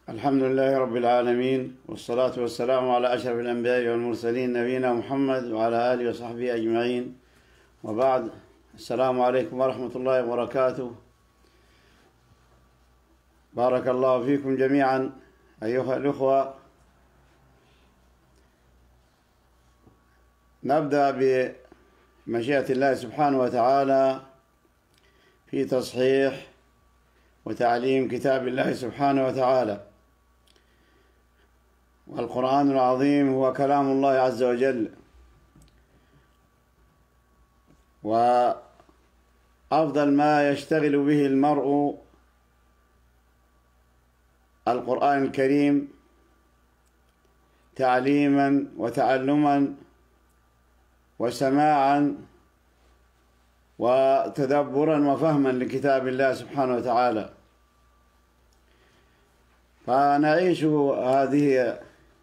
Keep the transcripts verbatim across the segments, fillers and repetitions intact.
الحمد لله رب العالمين، والصلاة والسلام على أشرف الأنبياء والمرسلين نبينا محمد وعلى آله وصحبه أجمعين، وبعد. السلام عليكم ورحمة الله وبركاته. بارك الله فيكم جميعا أيها الأخوة. نبدأ بمشيئة الله سبحانه وتعالى في تصحيح وتعليم كتاب الله سبحانه وتعالى. والقرآن العظيم هو كلام الله عز وجل، وأفضل ما يشتغل به المرء القرآن الكريم تعليما وتعلما وسماعا وتدبرا وفهما لكتاب الله سبحانه وتعالى. فنعيش هذه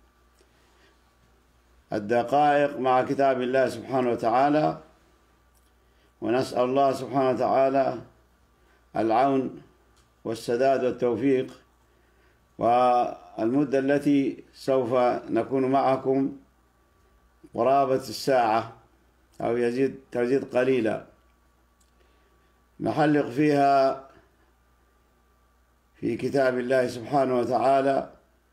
الدقائق مع كتاب الله سبحانه وتعالى، ونسأل الله سبحانه وتعالى العون والسداد والتوفيق. والمدة التي سوف نكون معكم قرابة الساعة أو يزيد تزيد قليلا، نحلق فيها في كتاب الله سبحانه وتعالى،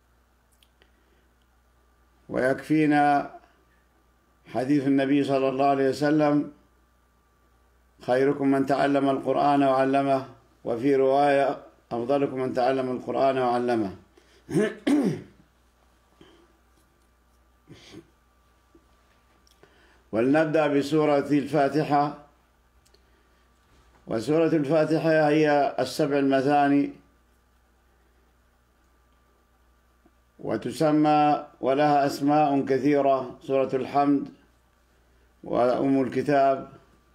ويكفينا حديث النبي صلى الله عليه وسلم: خيركم من تعلم القرآن وعلمه، وفي رواية: أفضلكم من تعلم القرآن وعلمه. ولنبدأ بسورة الفاتحة. وسورة الفاتحة هي السبع المثاني، وتسمى ولها أسماء كثيرة: سورة الحمد، وأم الكتاب،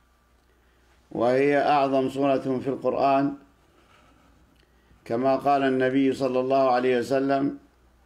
وهي أعظم سورة في القرآن، كما قال النبي صلى الله عليه وسلم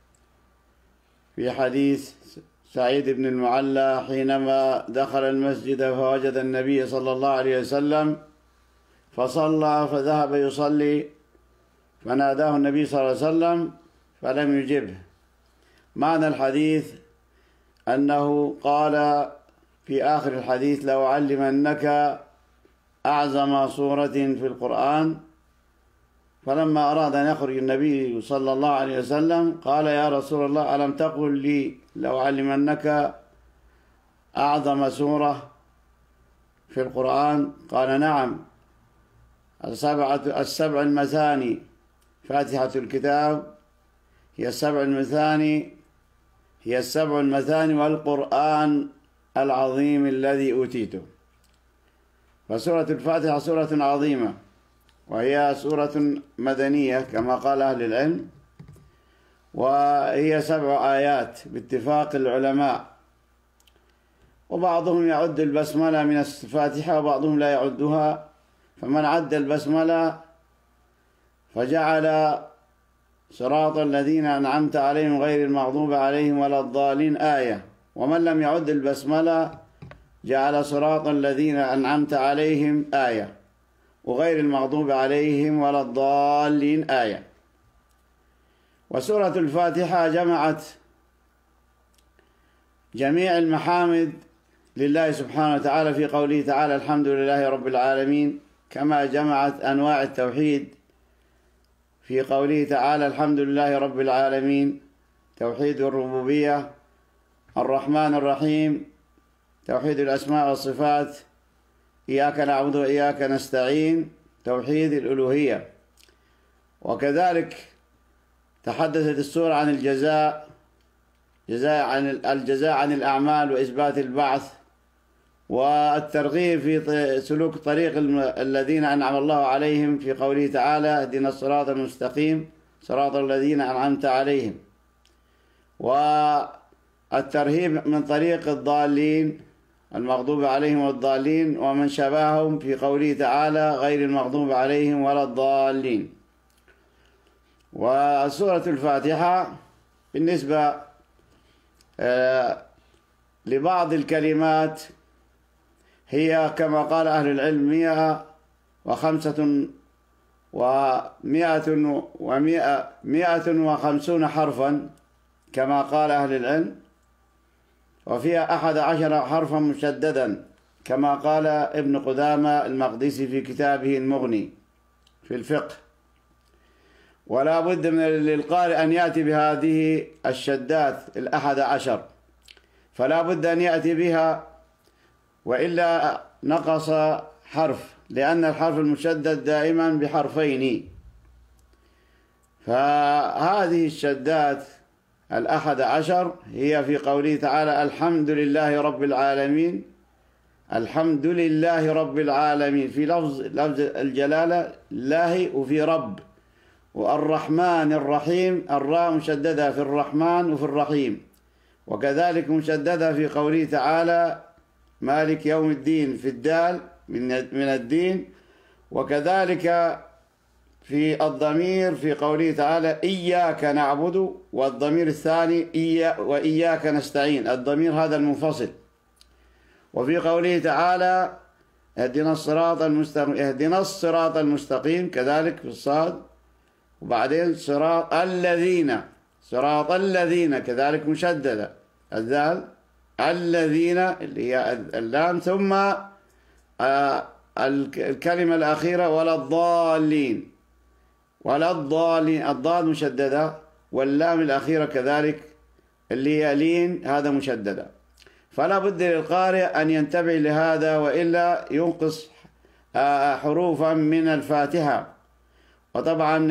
في حديث سعيد بن المعلى حينما دخل المسجد فوجد النبي صلى الله عليه وسلم فصلى، فذهب يصلي فناداه النبي صلى الله عليه وسلم فلم يجبه. معنى الحديث أنه قال في آخر الحديث: لأعلمنك أعظم سورة في القرآن. فلما أراد أن يخرج النبي صلى الله عليه وسلم قال: يا رسول الله، ألم تقل لي لأعلمنك أعظم سورة في القرآن؟ قال: نعم، السبعة السبع المثاني، فاتحة الكتاب هي السبع المثاني هي السبع المثاني والقرآن العظيم الذي أوتيته. فسورة الفاتحة سورة عظيمة، وهي سورة مدنية كما قال أهل العلم، وهي سبع آيات باتفاق العلماء، وبعضهم يعد البسملة من الفاتحة وبعضهم لا يعدها. فمن عد البسملة فجعل صراط الذين أنعمت عليهم غير المغضوب عليهم ولا الضالين آية، ومن لم يعد البسملة جعل صراط الذين أنعمت عليهم آية، وغير المغضوب عليهم ولا الضالين آية. وسورة الفاتحة جمعت جميع المحامد لله سبحانه وتعالى في قوله تعالى: الحمد لله رب العالمين، كما جمعت أنواع التوحيد في قوله تعالى: الحمد لله رب العالمين، توحيد الربوبية، الرحمن الرحيم، توحيد الأسماء والصفات، إياك نعبد وإياك نستعين، توحيد الألوهية. وكذلك تحدثت السورة عن الجزاء جزاء عن الجزاء عن الأعمال وإثبات البعث، والترغيب في سلوك طريق الذين أنعم الله عليهم في قوله تعالى: اهدنا الصراط المستقيم صراط الذين أنعمت عليهم، والترهيب من طريق الضالين المغضوب عليهم والضالين ومن شبههم في قوله تعالى: غير المغضوب عليهم ولا الضالين. وسورة الفاتحة بالنسبة لبعض الكلمات هي كما قال أهل العلم مئة وخمسة ومائة ومائة مائة وخمسون حرفا كما قال أهل العلم، وفيها أحد عشر حرفا مشددا كما قال ابن قدامة المقدسي في كتابه المغني في الفقه. ولا بد من للقارئ أن يأتي بهذه الشدات الأحد عشر، فلا بد أن يأتي بها وإلا نقص حرف، لأن الحرف المشدد دائما بحرفين. فهذه الشدات الأحد عشر هي في قوله تعالى الحمد لله رب العالمين، الحمد لله رب العالمين في لفظ لفظ الجلالة الله وفي رب، والرحمن الرحيم الراء مشددة في الرحمن وفي الرحيم، وكذلك مشددة في قوله تعالى مالك يوم الدين في الدال من الدين، وكذلك في الضمير في قوله تعالى إياك نعبد، والضمير الثاني إيا وإياك نستعين، الضمير هذا المنفصل. وفي قوله تعالى اهدنا الصراط المستقيم، اهدنا الصراط المستقيم كذلك في الصاد، وبعدين صراط الذين، صراط الذين كذلك مشددة الذال، الذين اللي هي اللام، ثم الكلمة الأخيرة ولا الضالين، ولا الضالين الضاد مشددة، واللام الأخيرة كذلك اللي هي لين هذا مشددة. فلا بد للقارئ أن ينتبه لهذا وإلا ينقص حروفا من الفاتحة. وطبعا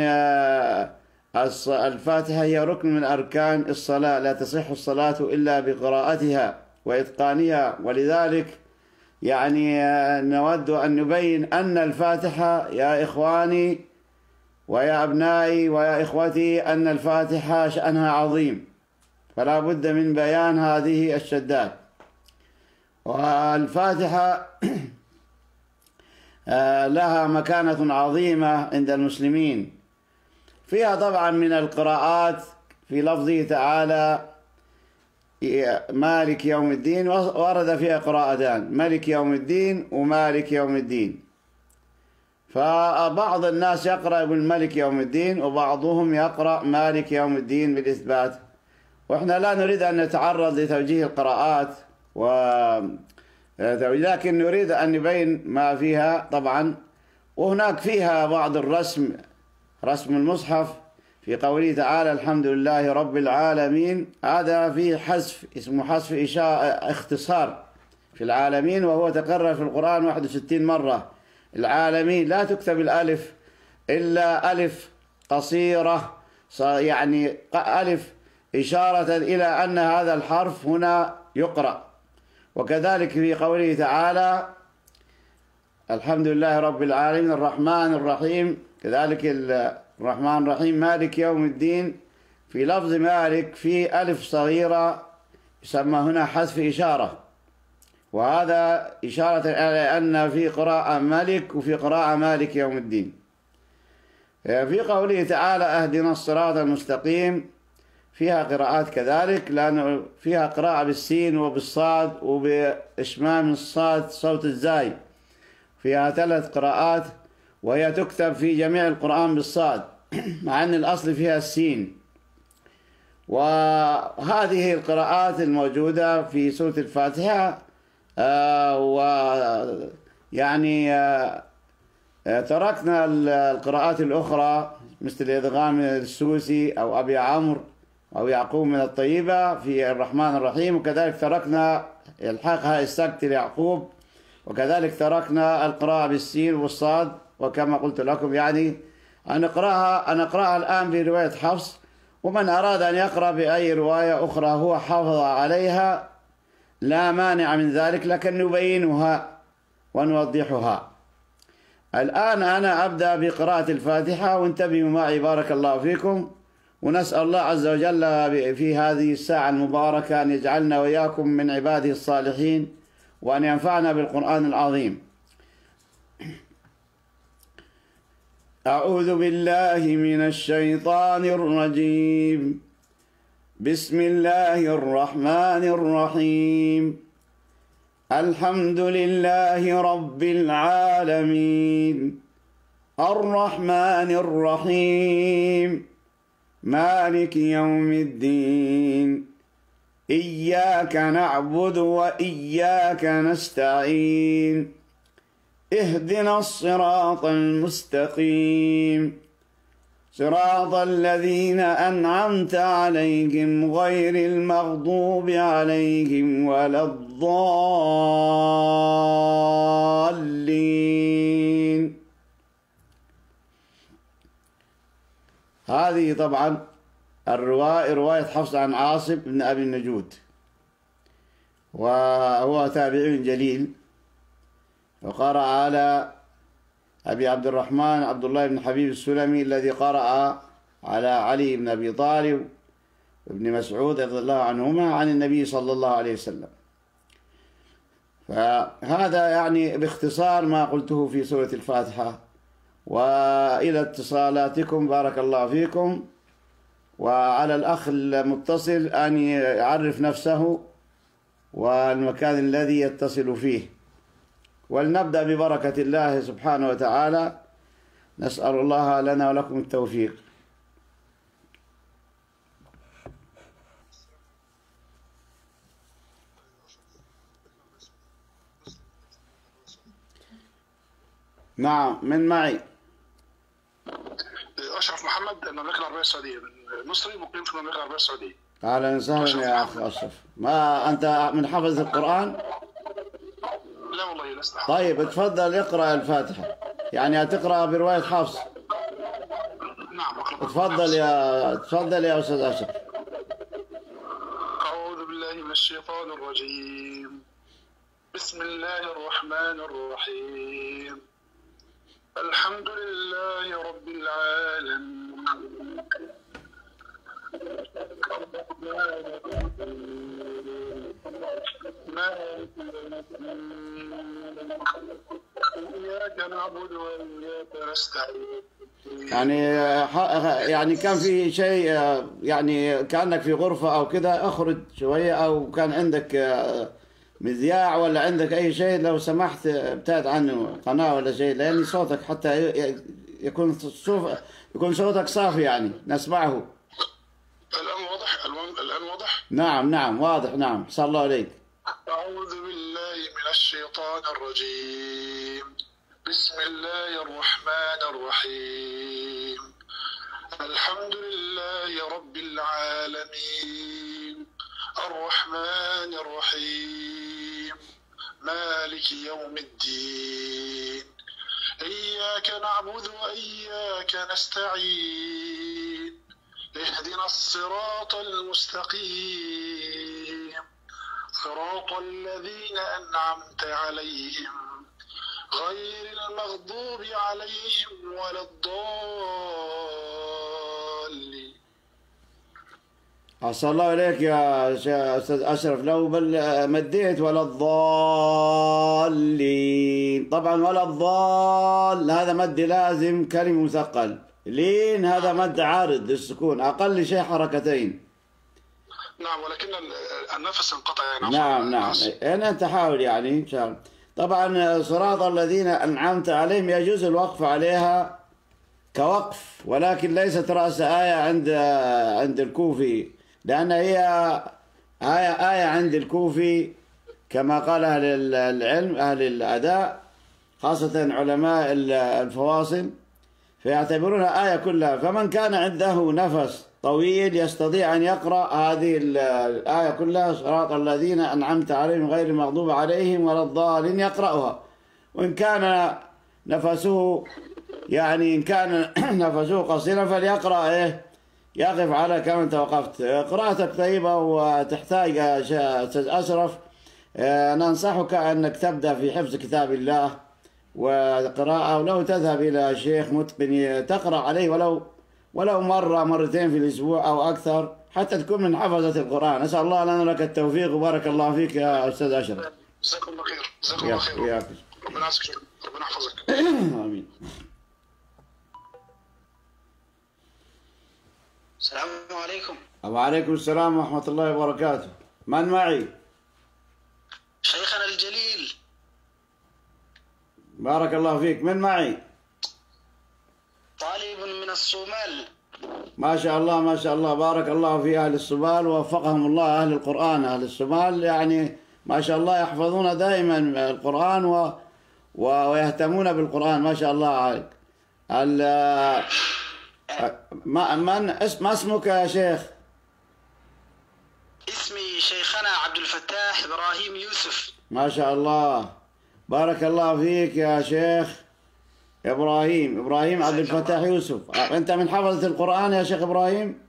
الفاتحة هي ركن من أركان الصلاة، لا تصح الصلاة إلا بقراءتها وإتقانها، ولذلك يعني نود أن نبين أن الفاتحة يا إخواني ويا أبنائي ويا إخوتي أن الفاتحة شأنها عظيم، فلا بد من بيان هذه الشدات. والفاتحة لها مكانة عظيمة عند المسلمين، فيها طبعا من القراءات في لفظه تعالى مالك يوم الدين، ورد فيها قراءتان مالك يوم الدين ومالك يوم الدين، فبعض الناس يقرأ بالملك يوم الدين وبعضهم يقرأ مالك يوم الدين بالإثبات، وإحنا لا نريد أن نتعرض لتوجيه القراءات و لكن نريد أن نبين ما فيها طبعا. وهناك فيها بعض الرسم، رسم المصحف في قوله تعالى الحمد لله رب العالمين، هذا فيه حذف اسمه حذف إشارة اختصار في العالمين، وهو تكرر في القرآن واحد وستين مرة. العالمين لا تكتب الألف إلا ألف قصيرة، يعني ألف إشارة إلى أن هذا الحرف هنا يقرأ. وكذلك في قوله تعالى الحمد لله رب العالمين الرحمن الرحيم، كذلك الرحمن الرحيم مالك يوم الدين، في لفظ مالك في ألف صغيرة يسمى هنا حذف إشارة، وهذا إشارة إلى أن في قراءة ملك وفي قراءة مالك يوم الدين. في قوله تعالى اهدنا الصراط المستقيم فيها قراءات كذلك، لأن فيها قراءة بالسين وبالصاد وبإشمام الصاد صوت الزاي، فيها ثلاث قراءات، وهي تكتب في جميع القرآن بالصاد مع أن الأصل فيها السين. وهذه القراءات الموجودة في سورة الفاتحة آه ويعني آه تركنا القراءات الأخرى مثل الإدغام السوسي أو أبي عمرو أو يعقوب من الطيبة في الرحمن الرحيم، وكذلك تركنا إلحاقها السكت ليعقوب، وكذلك تركنا القراءة بالسين والصاد. وكما قلت لكم يعني أن أقرأها أن أقرأها الآن برواية حفص، ومن أراد أن يقرأ بأي رواية أخرى هو حافظ عليها لا مانع من ذلك، لكن نبينها ونوضحها. الآن أنا أبدأ بقراءة الفاتحة، وانتبهوا معي بارك الله فيكم، ونسأل الله عز وجل في هذه الساعة المباركة أن يجعلنا وإياكم من عباده الصالحين، وأن ينفعنا بالقرآن العظيم. أعوذ بالله من الشيطان الرجيم. بسم الله الرحمن الرحيم. الحمد لله رب العالمين الرحمن الرحيم مالك يوم الدين إياك نعبد وإياك نستعين اهدنا الصراط المستقيم صراط الذين أنعمت عليهم غير المغضوب عليهم ولا الضالين. هذه طبعا الرواية رواية حفص عن عاصم بن أبي النجود، وهو تابعي جليل، وقرأ على أبي عبد الرحمن عبد الله بن حبيب السلمي الذي قرأ على علي بن أبي طالب وابن مسعود رضي الله عنهما عن النبي صلى الله عليه وسلم. فهذا يعني باختصار ما قلته في سورة الفاتحة. وإلى اتصالاتكم بارك الله فيكم. وعلى الأخ المتصل أن يعرف نفسه والمكان الذي يتصل فيه. ولنبدأ ببركة الله سبحانه وتعالى. نسأل الله لنا ولكم التوفيق. نعم، من معي؟ أشرف محمد، المملكة العربية السعودية، مصري مقيم في المملكة العربية السعودية. أهلا وسهلا يا أخ أشرف. ما أنت من حفظ القرآن؟ لا والله لست. طيب تفضل اقرأ الفاتحة، يعني هتقرأ برواية حفص. نعم أقرأ. تفضل يا تفضل يا أستاذ أشرف. أعوذ بالله من الشيطان الرجيم. بسم الله الرحمن الرحيم. الحمد لله رب العالمين. إياك نعبد وإياك نستعين. يعني يعني كان في شيء، يعني كأنك في غرفة أو كده، اخرج شوية، أو كان عندك مذياع ولا عندك أي شيء لو سمحت ابتعد عنه، قناة ولا شيء، لأن صوتك حتى يكون يكون صوتك صافي يعني نسمعه. الآن واضح؟ الآن واضح؟ نعم نعم واضح. نعم، صلى الله عليك. أعوذ بالله من الشيطان الرجيم. بسم الله الرحمن الرحيم. الحمد لله رب العالمين. الرحمن الرحيم. مالك يوم الدين. إياك نعبد وإياك نستعين. اهدنا الصراط المستقيم صراط الذين أنعمت عليهم غير المغضوب عليهم ولا الضالين. أحسن الله إليك يا أستاذ أشرف. لو بل مديت ولا الضالين، طبعا ولا الضال هذا مد لازم كلمة مثقل. لين هذا مد عارض للسكون، أقل شيء حركتين. نعم، ولكن النفس انقطع يعني. نعم نعم، هنا أنت حاول يعني إن شاء الله. طبعا صراط الذين أنعمت عليهم يجوز الوقف عليها كوقف، ولكن ليست رأس آية عند عند الكوفي، لأن هي آية آية عند الكوفي كما قال أهل العلم أهل الأداء، خاصة علماء الفواصل، فيعتبرونها آية كلها. فمن كان عنده نفس طويل يستطيع أن يقرأ هذه الآية كلها، صراط الذين أنعمت عليهم غير المغضوب عليهم ولا الضالين، يقرأها. وإن كان نفسه يعني إن كان نفسه قصيرا فليقرأ إيه، يقف على كما أنت وقفت. قراءتك طيبة وتحتاج يا أستاذ أشرف، ننصحك أنك تبدأ في حفظ كتاب الله وقراءة، ولو تذهب إلى شيخ متقن تقرأ عليه ولو ولو مرة مرتين في الأسبوع أو أكثر، حتى تكون من حفظة القرآن. أسأل الله لنا لك التوفيق وبارك الله فيك يا أستاذ أشرف. جزاكم الله خير. جزاكم الله خير. ربنا يحفظك. ربنا يحفظك. آمين. السلام عليكم. وعليكم السلام ورحمة الله وبركاته. من معي؟ شيخنا الجليل. بارك الله فيك. من معي؟ من الصومال. ما شاء الله ما شاء الله، بارك الله في أهل الصومال ووفقهم الله. أهل القرآن أهل الصومال يعني ما شاء الله يحفظون دائما القرآن و... ويهتمون بالقرآن، ما شاء الله عليك. ال... ما من ما اسمك يا شيخ؟ اسمي شيخنا عبد الفتاح إبراهيم يوسف. ما شاء الله، بارك الله فيك يا شيخ إبراهيم. إبراهيم عبد الفتاح يوسف، أنت من حفظة القرآن يا شيخ إبراهيم؟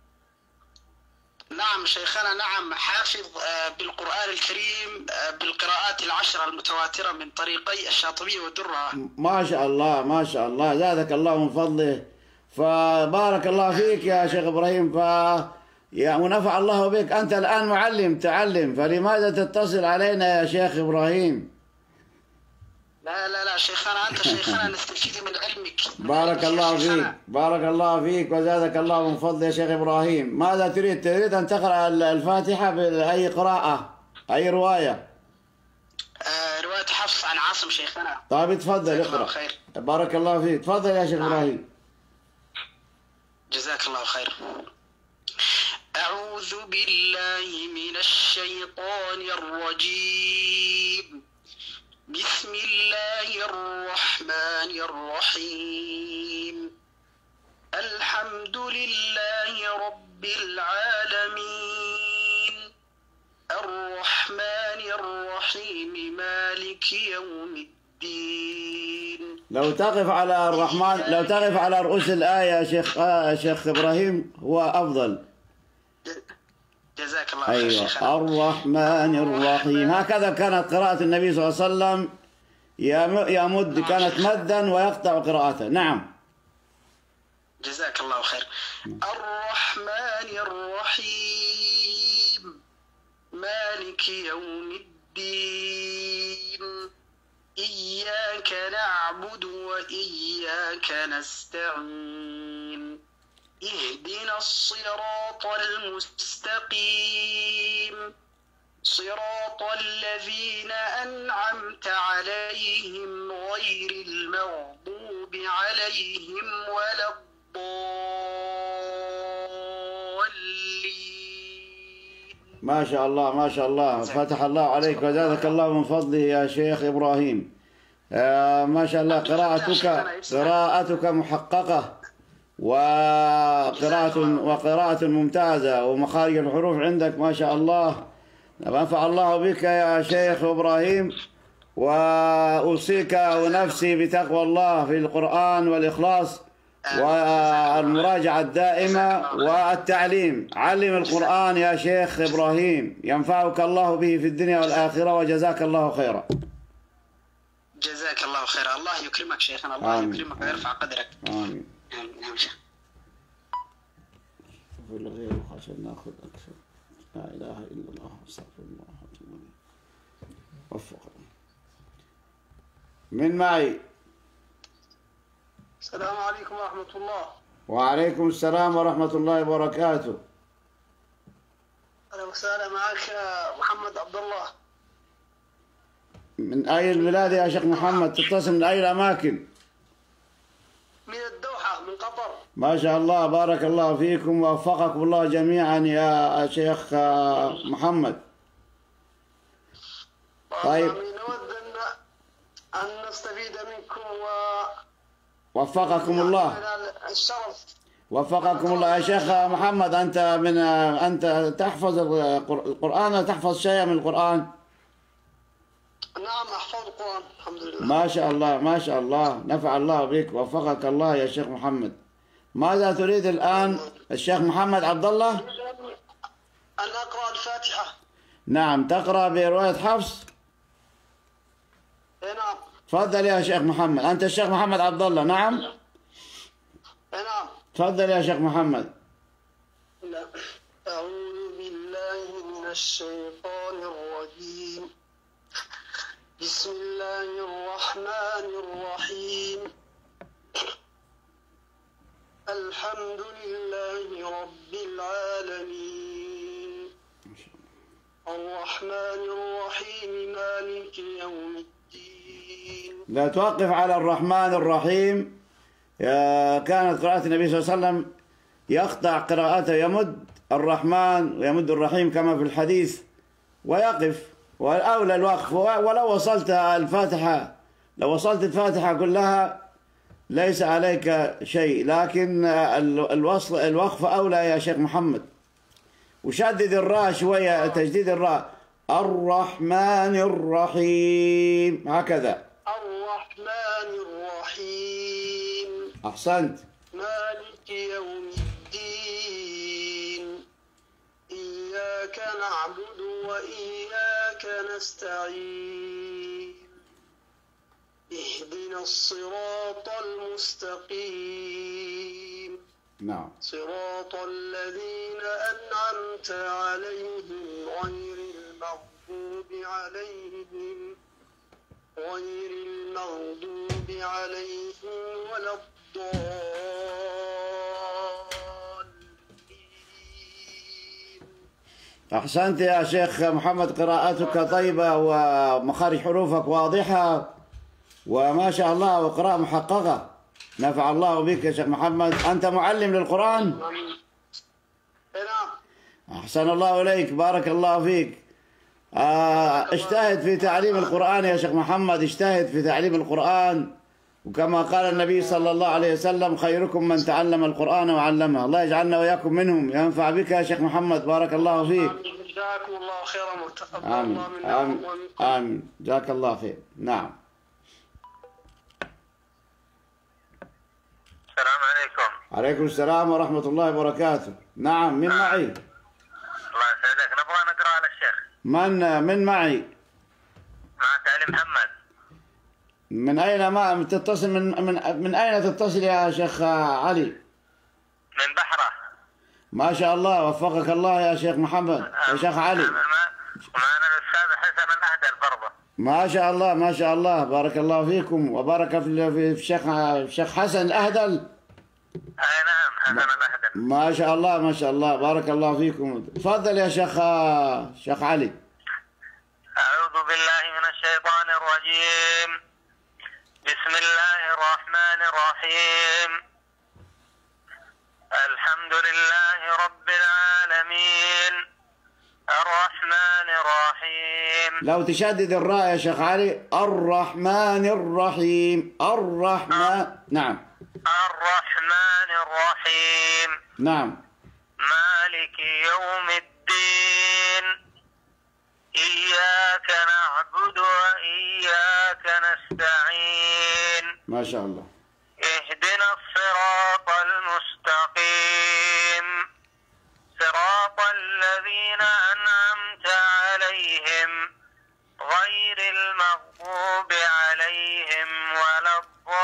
نعم شيخنا، نعم، حافظ بالقرآن الكريم بالقراءات العشرة المتواترة من طريقي الشاطبية والدرة. ما شاء الله ما شاء الله، زادك الله من فضله، فبارك الله فيك يا شيخ إبراهيم. ف يا ونفع الله بك. أنت الآن معلم تعلم، فلماذا تتصل علينا يا شيخ إبراهيم؟ لا لا لا شيخنا، أنت شيخنا نستفيد من علمك. بارك الله فيك، بارك الله فيك وزادك الله من فضل يا شيخ إبراهيم. ماذا تريد؟ تريد أن تقرأ الفاتحة بأي قراءة؟ أي رواية؟ آه رواية حفص عن عاصم شيخنا. طيب تفضل اقرأ. بارك الله فيك، تفضل يا شيخ إبراهيم. جزاك الله خير. أعوذ بالله من الشيطان الرجيم. بسم الله الرحمن الرحيم. الحمد لله رب العالمين الرحمن الرحيم مالك يوم الدين. لو تقف على الرحمن، لو تقف على رؤوس الآية يا شيخ آه شيخ إبراهيم هو أفضل. جزاك الله خير. أيوة. الرحمن الرحيم، هكذا كانت قراءة النبي صلى الله عليه وسلم، يمد، كانت مدا ويقطع قراءته. نعم. جزاك الله خير. الرحمن الرحيم مالك يوم الدين إياك نعبد وإياك نستعين اهدنا الصراط المستقيم صراط الذين أنعمت عليهم غير المغضوب عليهم ولا الضالين. ما شاء الله ما شاء الله، فتح الله عليك وزادك الله من فضله يا شيخ إبراهيم. آه ما شاء الله، قراءتك قراءتك محققة، وقراءة وقراءة ممتازة، ومخارج الحروف عندك ما شاء الله. نفع الله بك يا شيخ إبراهيم، وأوصيك ونفسي بتقوى الله في القرآن والإخلاص والمراجعة الدائمة والتعليم. علم القرآن يا شيخ إبراهيم، ينفعك الله به في الدنيا والآخرة، وجزاك الله خيرا. جزاك الله خيرا. الله يكرمك شيخنا، الله آمين. يكرمك ويرفع قدرك. آمين. نعم شيخ. الغير عشان ناخذ أكثر. لا إله إلا الله، استغفر الله. وفق. من معي؟ السلام عليكم ورحمة الله. وعليكم السلام ورحمة الله وبركاته. أهلا وسهلا، معك محمد عبد الله. من أي البلاد يا شيخ محمد؟ تتصل من أي الأماكن؟ من الدوحة، من قطر. ما شاء الله، بارك الله فيكم ووفقكم الله جميعا يا شيخ محمد. طيب، نود أن نستفيد منكم و وفقكم الله. الشرف. وفقكم الله يا شيخ محمد. أنت من أنت تحفظ القرآن وتحفظ شيئا من القرآن؟ نعم أحفظ القرآن الحمد لله. ما شاء الله ما شاء الله، نفع الله بك، وفقك الله يا شيخ محمد. ماذا تريد الآن الشيخ محمد عبد الله؟ أن أقرأ الفاتحة. نعم، تقرأ برواية حفص؟ نعم. تفضل يا شيخ محمد. أنت الشيخ محمد عبد الله؟ نعم. نعم. تفضل يا شيخ محمد. أعوذ بالله من الشيطان الرجيم. بسم الله الرحمن الرحيم. الحمد لله رب العالمين الرحمن الرحيم مالك يوم الدين. لا توقف على الرحمن الرحيم، كانت قراءة النبي صلى الله عليه وسلم يقطع قراءته، يمد الرحمن ويمد الرحيم كما في الحديث ويقف، والأولى الوقف. ولو وصلت الفاتحة، لو وصلت الفاتحة كلها ليس عليك شيء، لكن الوصل الوقف أولى يا شيخ محمد. وشدد الراء شوية، تجديد الراء. الرحمن الرحيم، هكذا. الرحمن الرحيم. أحسنت. مالك يوم الدين. إياك نعبد وإياك نستعين. اهدنا الصراط المستقيم. نعم. صراط الذين أنعمت عليهم غير المغضوب عليهم غير المغضوب عليهم ولا الضالين. أحسنت يا شيخ محمد، قراءتك طيبة ومخارج حروفك واضحة وما شاء الله، وقراءة محققة. نفع الله بك يا شيخ محمد. أنت معلم للقرآن؟ نعم. أحسن الله إليك، بارك الله فيك. آه، اجتهد في تعليم القرآن يا شيخ محمد، اجتهد في تعليم القرآن، وكما قال النبي صلى الله عليه وسلم: خيركم من تعلم القرآن وعلمه. الله يجعلنا وإياكم منهم. ينفع بك يا شيخ محمد، بارك الله فيك. جزاكم الله خيرا وتقبل آمين. الله منا آمين. ومنكم. آمين. جزاك الله خير. نعم. السلام عليكم. عليكم السلام ورحمة الله وبركاته. نعم، من معي؟ الله يسعدك، نبغى نقرأ على الشيخ. من من معي؟ معك علي محمد. من أين ما تتصل؟ من من من أين تتصل يا شيخ علي؟ من بحرة. ما شاء الله، وفقك الله يا شيخ محمد يا شيخ علي. ومعنا الأستاذ حسن الأهدل برضه. ما شاء الله ما شاء الله، بارك الله فيكم، وبارك في في الشيخ الشيخ حسن الأهدل. أي نعم، حسن الأهدل. ما شاء الله ما شاء الله، بارك الله فيكم. تفضل يا شيخ شيخ علي. أعوذ بالله من الشيطان الرجيم. بسم الله الرحمن الرحيم. الحمد لله رب العالمين الرحمن الرحيم. لو تشدد الراء يا شيخ علي. الرحمن الرحيم. الرحمن. نعم. الرحمن الرحيم. نعم. مالك يوم الدين. إياك نعبد وإياك نستعين. ما شاء الله. اهدنا الصراط المستقيم. صراط الذين أنعمت عليهم غير المغضوب عليهم ولا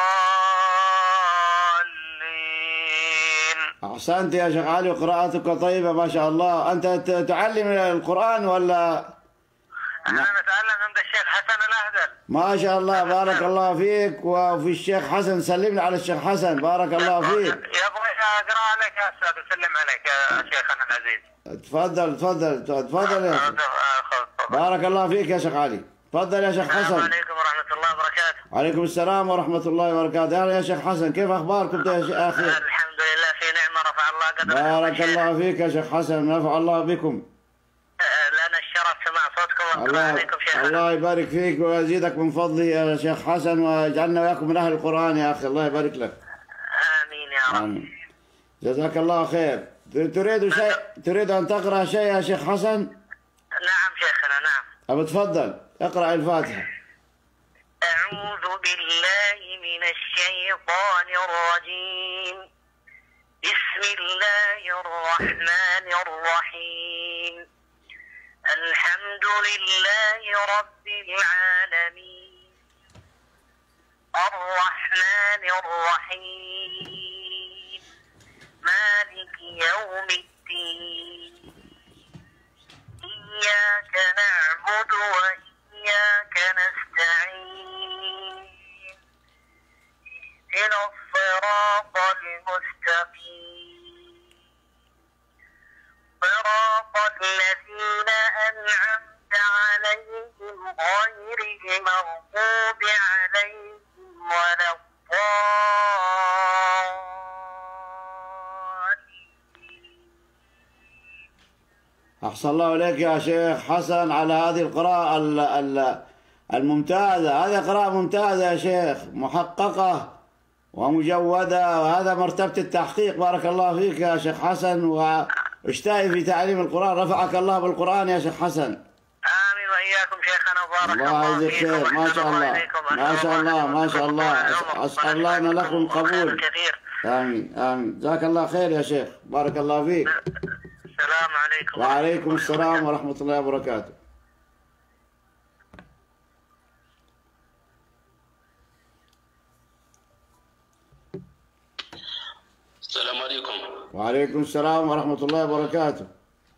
الضالين. أحسنت يا شيخ علي، وقراءتك طيبة ما شاء الله. أنت تعلم القرآن ولا؟ أنا نتعلم عند الشيخ حسن الأهدل. ما شاء الله، بارك الله فيك. وفي الشيخ حسن، سلمنا على الشيخ حسن، بارك الله فيك. يبغى أقرأ عليك يا أستاذ، أسلم عليك يا شيخنا العزيز. تفضل تفضل تفضل يا شيخ. بارك الله فيك يا شيخ علي. تفضل يا شيخ حسن. السلام عليكم ورحمة الله وبركاته. عليكم السلام ورحمة الله وبركاته. أهلا يا شيخ حسن، كيف أخباركم يا أخي؟ الحمد لله في نعمة، رفع الله قدرك. بارك الله فيك يا شيخ حسن، نفع الله بكم. لنا الشرف سماع صوتكم والقراءة عليكم شيخنا. الله يبارك فيك ويزيدك من فضله يا شيخ حسن، ويجعلنا وياكم من أهل القرآن يا أخي. الله يبارك لك. آمين يا رب. آمين. جزاك الله خير. تريد شيء، تريد أن تقرأ شيء يا شيخ حسن؟ نعم شيخنا، نعم. أبو تفضل اقرأ الفاتحة. أعوذ بالله من الشيطان الرجيم. بسم الله الرحمن الرحيم. الحمد لله رب العالمين الرحمن الرحيم مالك يوم الدين. إياك نعبد وإياك نستعين. اهدنا الصراط المستقيم. صراط الذين أنعمت عليهم غير المغضوب عليهم ولا الضالين. أحسن الله إليك يا شيخ حسن على هذه القراءة الممتازة. هذه قراءة ممتازة يا شيخ، محققة ومجودة، وهذا مرتبة التحقيق. بارك الله فيك يا شيخ حسن، واجتهد في تعليم القرآن. رفعك الله بالقرآن يا شيخ حسن. آمين وإياكم شيخنا، وبارك الله الله يجزيك خير. ما شاء الله ما شاء الله ما شاء الله. أسأل الله أن لكم قبول. آمين آمين. جزاك الله خير يا شيخ، بارك الله فيك. السلام عليكم. وعليكم السلام ورحمة الله وبركاته. السلام عليكم. وعليكم السلام ورحمة الله وبركاته.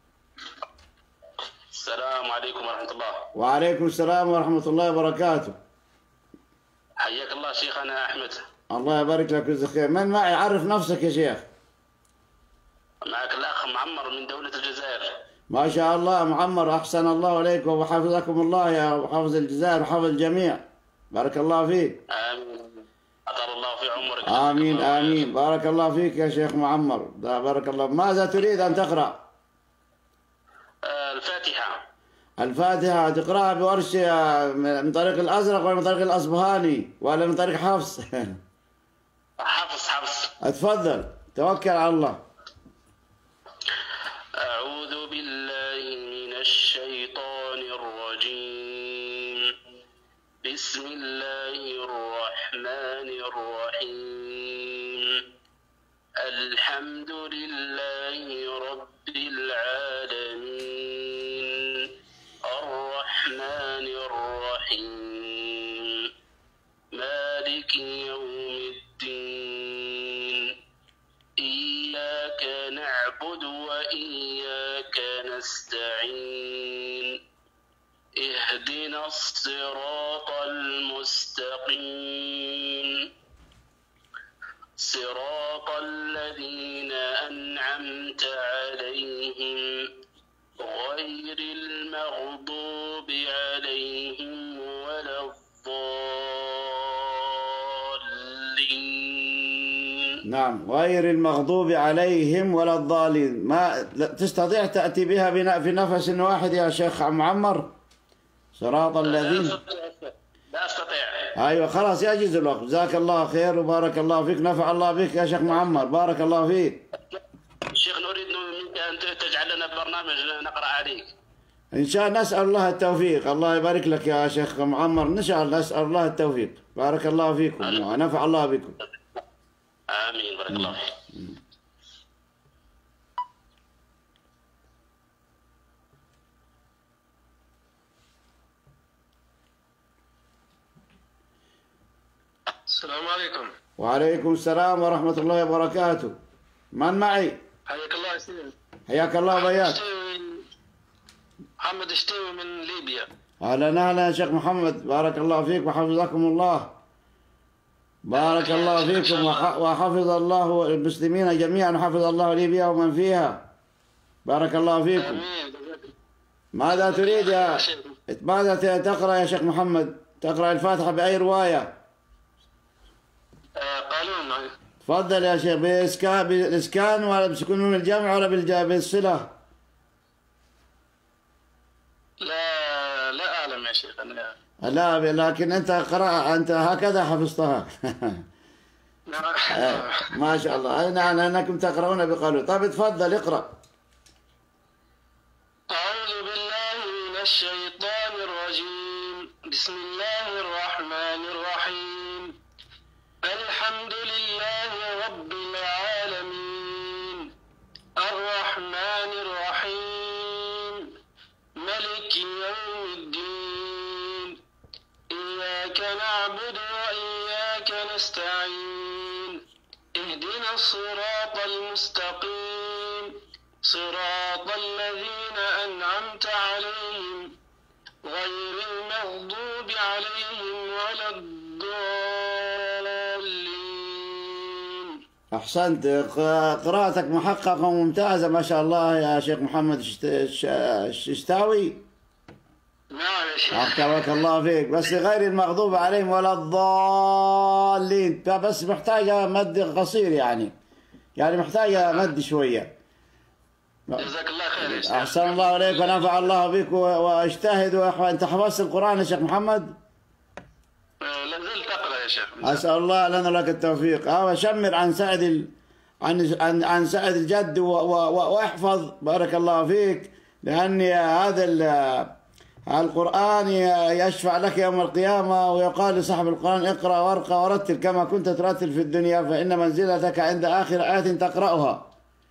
السلام عليكم ورحمة الله. وعليكم السلام ورحمة الله وبركاته. حياك الله شيخنا أحمد. الله يبارك لك ويجزيك خير. من معي؟ عرف نفسك يا شيخ. معك الأخ معمر من دولة الجزائر. ما شاء الله معمر، أحسن الله إليكم وحفظكم الله يا حافظ الجزائر وحافظ الجميع. بارك الله فيك. آمين. أطال الله في عمرك. آمين آمين. بارك الله فيك يا شيخ معمر. بارك الله. ماذا تريد أن تقرأ؟ الفاتحة. الفاتحة تقرأها بورش من طريق الأزرق ولا من طريق الأصبهاني ولا من طريق حفص؟ حفص حفص. اتفضل، توكل على الله. أعوذ بالله من الشيطان الرجيم. بسم الله الرحمن الرحيم. الحمد لله رب العالمين الرحمن الرحيم مالك يوم الدين إياك نعبد وإياك نستعين اهدنا الصراط المستقيم صراط الذين أنعمت عليهم غير المغضوب عليهم ولا الضالين. نعم، غير المغضوب عليهم ولا الضالين. ما تستطيع تأتي بها في نفس واحد يا شيخ معمر؟ صراط الذين. لا أستطيع. أيوة خلاص يجوز الوقت. جزاك الله خير وبارك الله فيك. نفع الله بك يا شيخ معمر، بارك الله فيك. شيخ نريد منك أن تجعل لنا برنامج نقرأ عليك. إن شاء الله نسأل الله التوفيق. الله يبارك لك يا شيخ معمر، إن شاء الله نسأل الله التوفيق. بارك الله فيكم ونفع الله بكم. آمين. بارك الله فيك. السلام عليكم. وعليكم السلام ورحمة الله وبركاته. من معي؟ حياك الله يا سيدي. حياك الله وياك. محمد الشتاوي من ليبيا. أهلا أهلا يا شيخ محمد، بارك الله فيك وحفظكم الله. بارك الله فيكم وحفظ الله المسلمين جميعا وحفظ الله ليبيا ومن فيها. بارك الله فيكم. آمين. ماذا تريد يا ماذا تقرأ يا شيخ محمد؟ تقرأ الفاتحة بأي رواية؟ قالون. تفضل يا شيخ. بإسكان بالإسكان ولا بسكون من الجمع ولا بالصلة؟ لا لا أعلم يا شيخ أنا. لا لكن أنت قرأ، أنت هكذا حفظتها. ما شاء الله. أي نعم أنكم تقرؤون بقالون. طيب تفضل اقرأ. أعوذ بالله من الشيطان الرجيم. بسم الله الرحمن الرحيم. الحمد لله رب العالمين الرحمن الرحيم ملك يوم الدين إياك نعبد وإياك نستعين اهدنا الصراط المستقيم صراط الذين أنعمت عليهم غير المغضوب عليهم ولا الضالين. أحسنت. قراءتك محققة وممتازة ما شاء الله يا شيخ محمد الشتاوي. نعم يا شيخ. أحكمك الله فيك. بس غير المغضوب عليهم ولا الضالين، بس محتاجة مد قصير يعني يعني محتاجة مد شوية. جزاك الله خير يا شيخ. أحسن الله عليك ونفع الله بك واجتهد وأحفظ. أنت حفظت القرآن يا شيخ محمد؟ لا زلت أقرأ يا شيخ. أسأل الله لنا لك التوفيق. اه شمر عن سعد ال... عن عن عن سعد الجد و... و... واحفظ بارك الله فيك، لأن هذا ال... القرآن يشفع لك يوم القيامة، ويقال لصاحب القرآن اقرأ وارقى ورتل كما كنت ترتل في الدنيا، فإن منزلتك عند آخر آية تقرأها.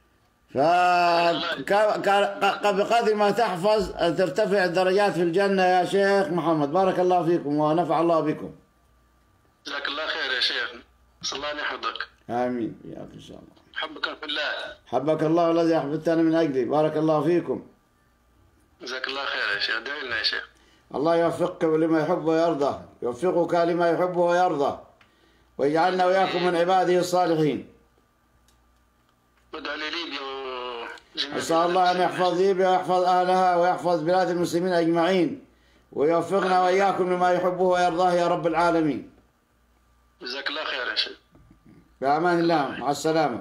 فبقدر ما تحفظ ترتفع الدرجات في الجنة يا شيخ محمد. بارك الله فيكم ونفع الله بكم. جزاك الله خير يا شيخ. صلى الله أن يحفظك. آمين وياك إن شاء الله. حبك في الله. حبك الله الذي أحببتني من أجلي. بارك الله فيكم. جزاك الله خير يا شيخ. ادعي لنا يا شيخ. الله يوفقك لما يحب ويرضى، يوفقك لما يحب ويرضى، ويجعلنا وإياكم من عباده الصالحين. وادعوا لليبيا وجميع أسأل الله أن يحفظ ليبيا ويحفظ أهلها ويحفظ بلاد المسلمين أجمعين، ويوفقنا وإياكم لما يحبه ويرضاه يا رب العالمين. جزاك الله خير يا شيخ. بأمان الله، مع السلامة.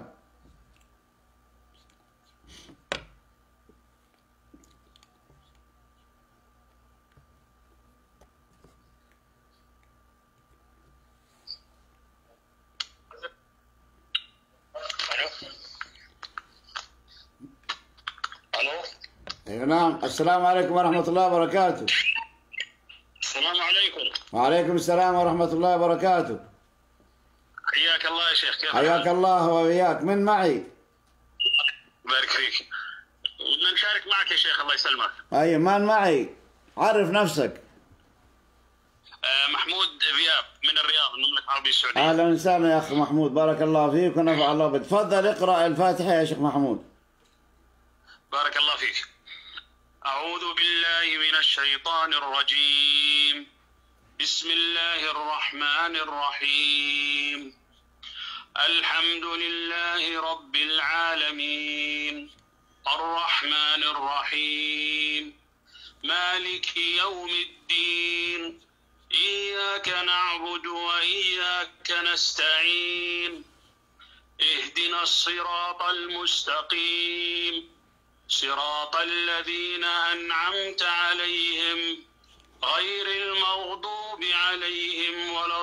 الو. نعم. السلام عليكم ورحمة الله وبركاته. السلام عليكم. وعليكم السلام ورحمة الله وبركاته. حياك الله يا شيخ. كيف حياك الله وإياك. من معي؟ بارك فيك. بدنا نشارك معك يا شيخ. الله يسلمك. أي من معي؟ عرف نفسك. آه محمود ذياب من الرياض، المملكة العربية السعودية. أهلا وسهلا يا أخي محمود. بارك الله فيك ونفع الله بك. تفضل اقرأ الفاتحة يا شيخ محمود. بارك الله فيك. أعوذ بالله من الشيطان الرجيم. بسم الله الرحمن الرحيم. الحمد لله رب العالمين الرحمن الرحيم مالك يوم الدين إياك نعبد وإياك نستعين اهدنا الصراط المستقيم صراط الذين أنعمت عليهم غير المغضوب عليهم ولا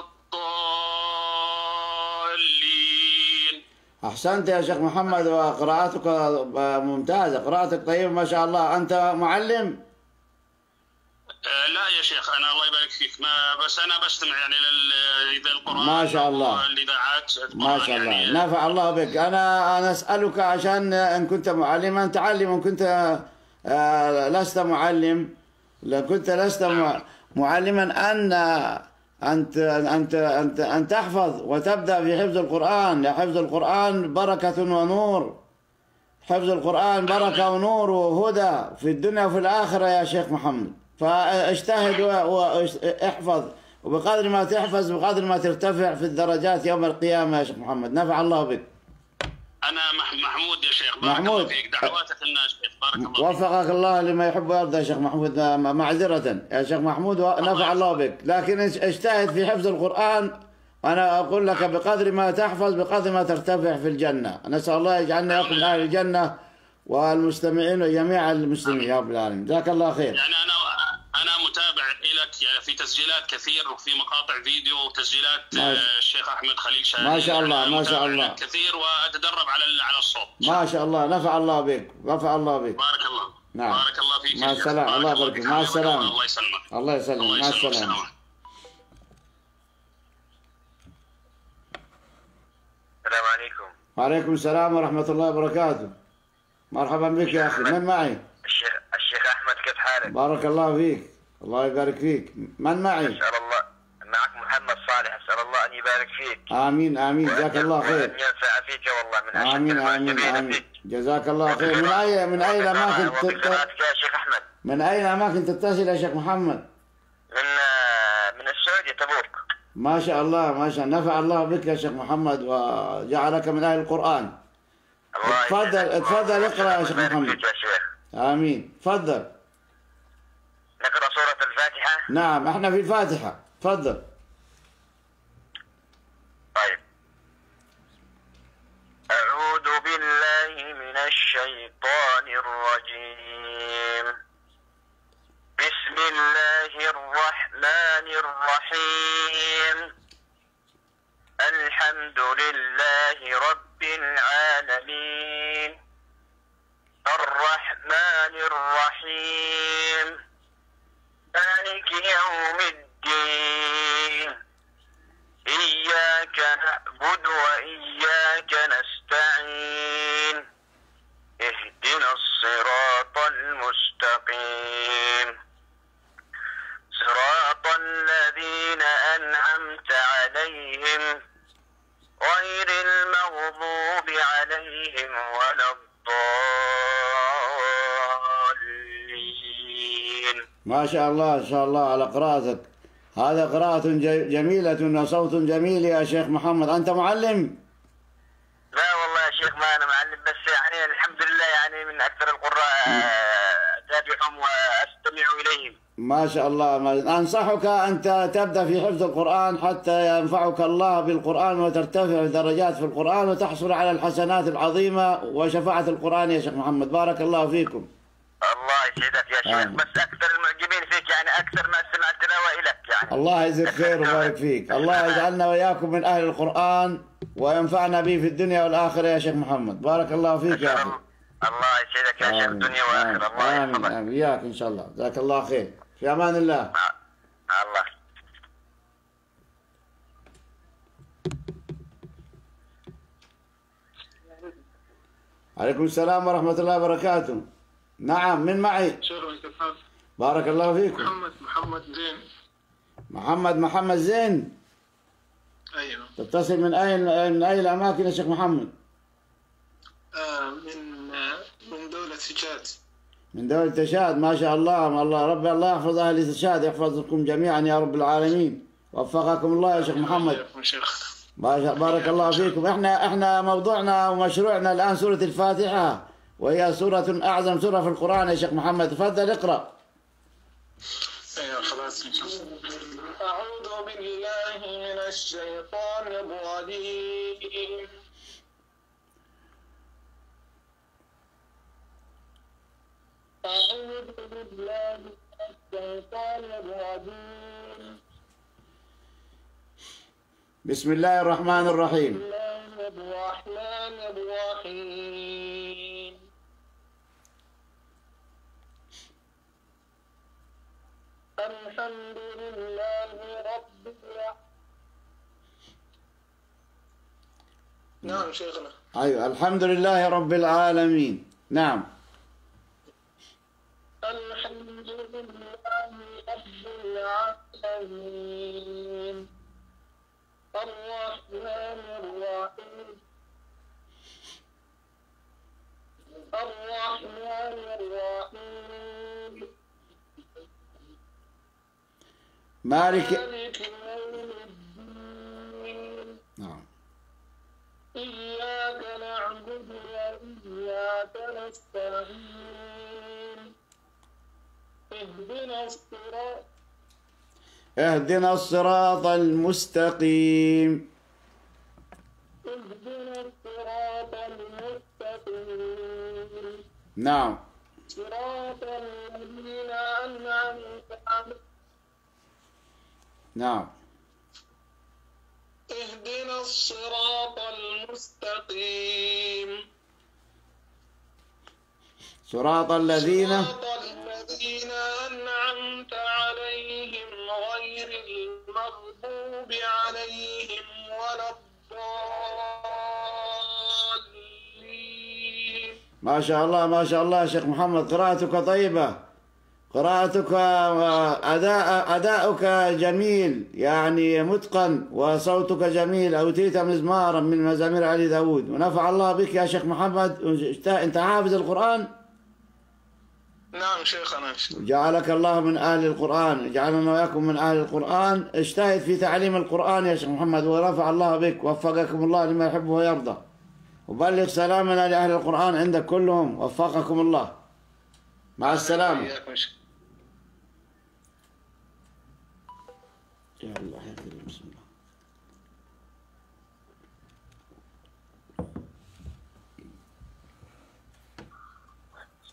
الضالين. أحسنت يا شيخ محمد، وقراءتك ممتازة، قراءتك طيبة ما شاء الله. أنت معلم؟ آه لا يا شيخ، أنا الله يبارك فيك، ما بس أنا بستمع يعني للقرآن ما شاء الله والإذاعات. ما شاء الله يعني نفع الله بك. أنا أنا أسألك عشان إن كنت معلما تعلم، إن كنت لست معلم، لو كنت لست معلما أن أنت أنت أنت أن تحفظ وتبدأ في حفظ القرآن. حفظ القرآن بركة ونور، حفظ القرآن بركة ونور وهدى في الدنيا وفي الآخرة يا شيخ محمد. فاجتهد واحفظ، وبقدر ما تحفظ بقدر ما ترتفع في الدرجات يوم القيامة يا شيخ محمد. نفع الله بك. أنا محمود يا شيخ. بارك محمود. الله فيك. دعواتك للناس شيخ. بارك الله فيك. وفقك الله لما يحب ويرضى يا شيخ محمود. معذرة يا شيخ محمود، نفع الله بك، لكن اجتهد في حفظ القرآن. وأنا أقول لك بقدر ما تحفظ بقدر ما ترتفع في الجنة. نسأل الله يجعلنا وياكم من أهل الجنة والمستمعين وجميع المسلمين يا رب العالمين. جزاك الله خير. يعني أنا أنا متابع لك يعني في تسجيلات كثير وفي مقاطع فيديو وتسجيلات الشيخ أحمد خليل شاهين. ما شاء الله ما شاء الله كثير، وأتدرب على على الصوت. ما شاء الله نفع الله بك، نفع الله بك. بارك الله. نعم. بارك الله فيك. مع السلامة. الله يبارك فيك. مع السلامة. الله يسلمك. الله يسلمك. مع السلامة. السلام عليكم. وعليكم السلام ورحمة الله وبركاته. مرحبا بك يا أخي. من معي؟ الشيخ الشيخ أحمد، كيف حالك؟ بارك الله فيك. الله يبارك فيك. من معي؟ أسأل الله. معك محمد صالح. أسأل الله أن يبارك فيك. آمين آمين. جزاك الله خير. وأن ينفع فيك والله من أشد آمين آمين آمين. جزاك الله خير. من أي من أي أماكن تتصل يا شيخ أحمد؟ من أي أماكن تتصل يا شيخ محمد؟ من من السعودية، تبوك. ما شاء الله ما شاء الله. نفع الله بك يا شيخ محمد وجعلك من أهل القرآن. الله تفضل تفضل اقرأ يا شيخ محمد. يا شيخ. آمين. تفضل. نقرأ سورة الفاتحة؟ نعم احنا في الفاتحة. تفضل. طيب. أعوذ بالله من الشيطان الرجيم. بسم الله الرحمن الرحيم. الحمد لله رب العالمين الرحمن الرحيم مالك يوم الدين إياك نعبد وإياك نستعين اهدنا الصراط المستقيم صراط الذين أنعمت عليهم غير المغضوب عليهم ولا الضالين. ما شاء الله ما شاء الله على قراءتك. هذا قراءة جميلة وصوت جميل يا شيخ محمد. أنت معلم؟ لا والله يا شيخ ما أنا معلم، بس يعني الحمد لله يعني من أكثر القراء أتابعهم وأستمع إليهم. ما شاء الله. أنصحك أن تبدأ في حفظ القرآن حتى ينفعك الله بالقرآن وترتفع درجات في القرآن وتحصل على الحسنات العظيمة وشفاعة القرآن يا شيخ محمد. بارك الله فيكم. الله يسعدك يا شيخ. آمين. بس أكثر المعجبين فيك يعني أكثر ما سمعت تلاوة إلك يعني. الله يجزيك خير ويبارك فيك. الله يجعلنا وإياكم من أهل القرآن وينفعنا به في الدنيا والآخرة يا شيخ محمد. بارك الله فيك يا أخي. الله يسعدك يا شيخ الدنيا والآخرة. الله يحفظك. آمين. إياك إن شاء الله. جزاك الله خير. في أمان الله. الله. عليكم السلام ورحمة الله وبركاته. نعم، من معي؟ شكرا كيف بارك الله فيكم. محمد محمد زين. محمد محمد زين. ايوه. تتصل من أي من أي الأماكن يا شيخ محمد؟ آه من آه من دولة تشاد. من دولة تشاد. ما شاء الله. ما الله ربي الله يحفظ أهل تشاد، يحفظكم جميعا يا رب العالمين. وفقكم الله يا شيخ محمد. شيخ. بارك الله فيكم. احنا احنا موضوعنا ومشروعنا الآن سورة الفاتحة، وهي سورة أعظم سورة في القرآن يا شيخ محمد. تفضل اقرأ. ايوه خلاص ان شاء الله. اعوذ بالله من الشيطان الرجيم. أعوذ بالله من الشيطان الرجيم. بسم الله الرحمن الرحيم. بسم الله الرحمن الرحيم. الحمد لله رب العالمين. نعم شيخنا. أيوة. الحمد لله رب العالمين. نعم. الحمد لله رب العالمين الرحمن الرحيم الرحمن الرحيم مالك. مالك يوم الدين. نعم. إياك نعبد وإياك نستعين اهدنا الصراط اهدنا الصراط المستقيم. اهدنا الصراط المستقيم. نعم. صراط الذين أنعمت عليهم. نعم. اهدنا الصراط المستقيم. صراط الذين صراط الذين أنعمت عليهم غير المغضوب عليهم ولا الضالين. ما شاء الله ما شاء الله يا شيخ محمد. قراءتك طيبة، قراءتك أداء أداؤك جميل يعني متقن، وصوتك جميل. أوتيت مزمارا من مزامير علي داود، ونفع الله بك يا شيخ محمد. أنت حافظ القرآن؟ نعم شيخنا. جعلك الله من أهل القرآن، جعلنا وإياكم من أهل القرآن. اجتهد في تعليم القرآن يا شيخ محمد، ورفع الله بك، وفقكم الله لما يحب ويرضى. وبلغ سلامنا لأهل القرآن عندك كلهم، وفقكم الله. مع السلامة. يا الله يا كريم. بسم الله.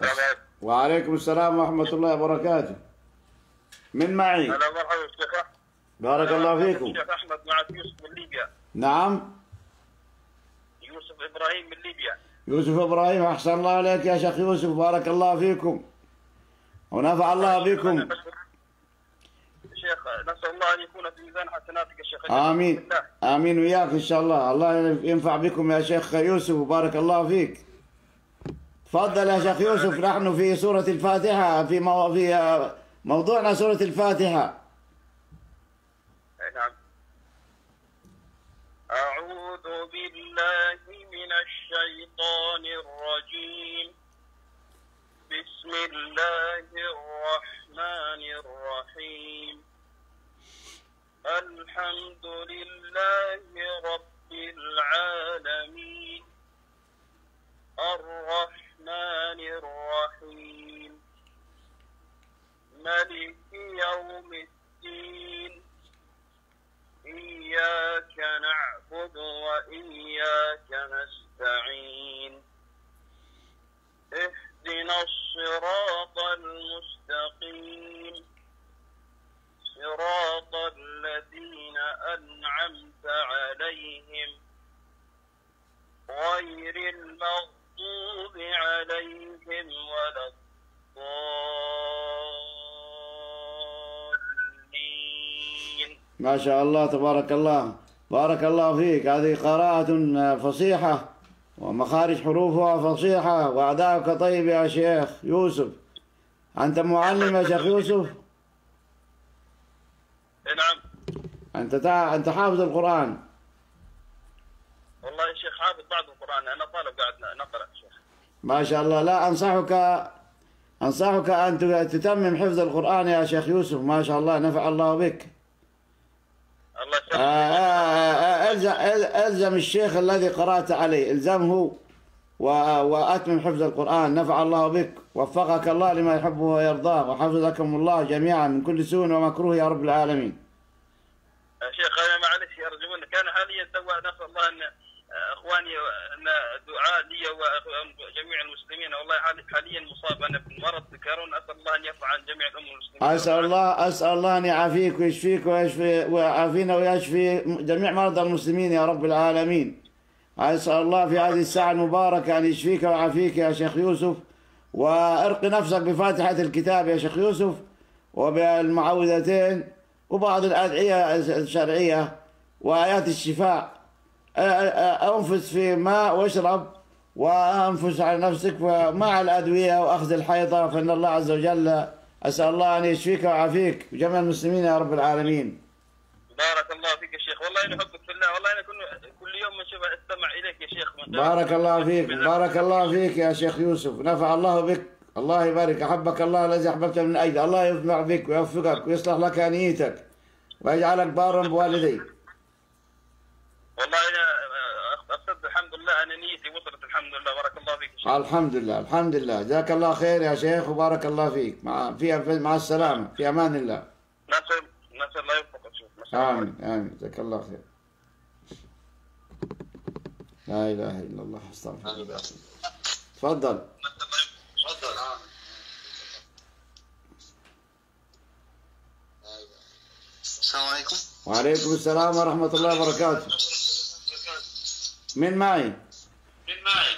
السلام عليكم. وعليكم السلام ورحمة الله وبركاته. من معي؟ هلا مرحبا شيخ أحمد. بارك الله فيكم. الشيخ أحمد معك يوسف من ليبيا. نعم. يوسف إبراهيم من ليبيا. يوسف إبراهيم، أحسن الله عليك يا شيخ يوسف، بارك الله فيكم ونفع الله بكم. شيخ نسأل الله أن يكون في ميزان حسناتك يا شيخ. آمين آمين وياك إن شاء الله. الله ينفع بكم يا شيخ يوسف وبارك الله فيك. تفضل يا شيخ يوسف. نحن في سورة الفاتحة، في مو... في موضوعنا سورة الفاتحة. نعم. أعوذ بالله من الشيطان الرجيم. بسم الله الرحمن الرحيم. الحمد لله رب العالمين الرحمن الرحيم ملك يوم الدين إياك نعبد وإياك نستعين اهدنا الصراط المستقيم صراط الذين أنعمت عليهم غير المغضوب عليهم ولا الضالين. ما شاء الله تبارك الله، بارك الله فيك. هذه قراءة فصيحة ومخارج حروفها فصيحة وأداؤك طيب يا شيخ يوسف. أنت معلم يا شيخ يوسف؟ نعم. أنت تع... أنت حافظ القرآن؟ والله يا شيخ حافظ بعض القرآن، أنا طالب قاعد نقرأ شيخ. ما شاء الله. لا أنصحك أنصحك أن تتمم حفظ القرآن يا شيخ يوسف. ما شاء الله نفع الله بك. الله يسلمك. ألزم ألزم الشيخ الذي قرأت عليه، الزمه وأتمم حفظ القرآن. نفع الله بك، وفقك الله لما يحبه ويرضاه، وحفظكم الله جميعا من كل سوء ومكروه يا رب العالمين. يا شيخ أنا معلش يرجو منك، أنا حاليا توا نسأل الله أن إخواني أن دعاء لي وجميع المسلمين. والله حاليا مصاب أنا بمرض كورونا، أسأل الله أن يرفع عن جميع الأمم المسلمين. أسأل الله أسأل الله أن يعافيك ويشفيك ويشفي ويعافينا ويشفي جميع مرضى المسلمين يا رب العالمين. أسأل الله في هذه الساعة المباركة أن يشفيك ويعافيك يا شيخ يوسف، وارق نفسك بفاتحة الكتاب يا شيخ يوسف وبالمعوذتين وبعض الأدعية الشرعية وآيات الشفاء. أنفس في ماء واشرب، وأنفس على نفسك مع الأدوية وأخذ الحيضة، فإن الله عز وجل أسأل الله أن يشفيك ويعافيك وجميع المسلمين يا رب العالمين. بارك الله فيك يا شيخ، والله أنا أحبك في الله، والله أنا كل يوم من شبه أستمع إليك يا شيخ. بارك الله فيك بارك الله فيك يا شيخ يوسف، نفع الله بك، الله يبارك. أحبك الله الذي أحببت من أجل. الله ينفع بك ويوفقك ويصلح لك نيتك ويجعلك بارا بوالديك. والله أنا أقصد الحمد لله أنا نيتي وصلت الحمد لله. بارك الله فيك يا شيخ. الحمد لله الحمد لله. جزاك الله خير يا شيخ وبارك الله فيك. مع في مع السلامة، في أمان الله. نسأل نسأل الله يوفقك شيخ. آمين آمين. جزاك الله خير. لا إله إلا الله. استغفر الله. تفضل. تفضل. السلام عليكم. وعليكم السلام ورحمة الله وبركاته. من معي؟ من معي؟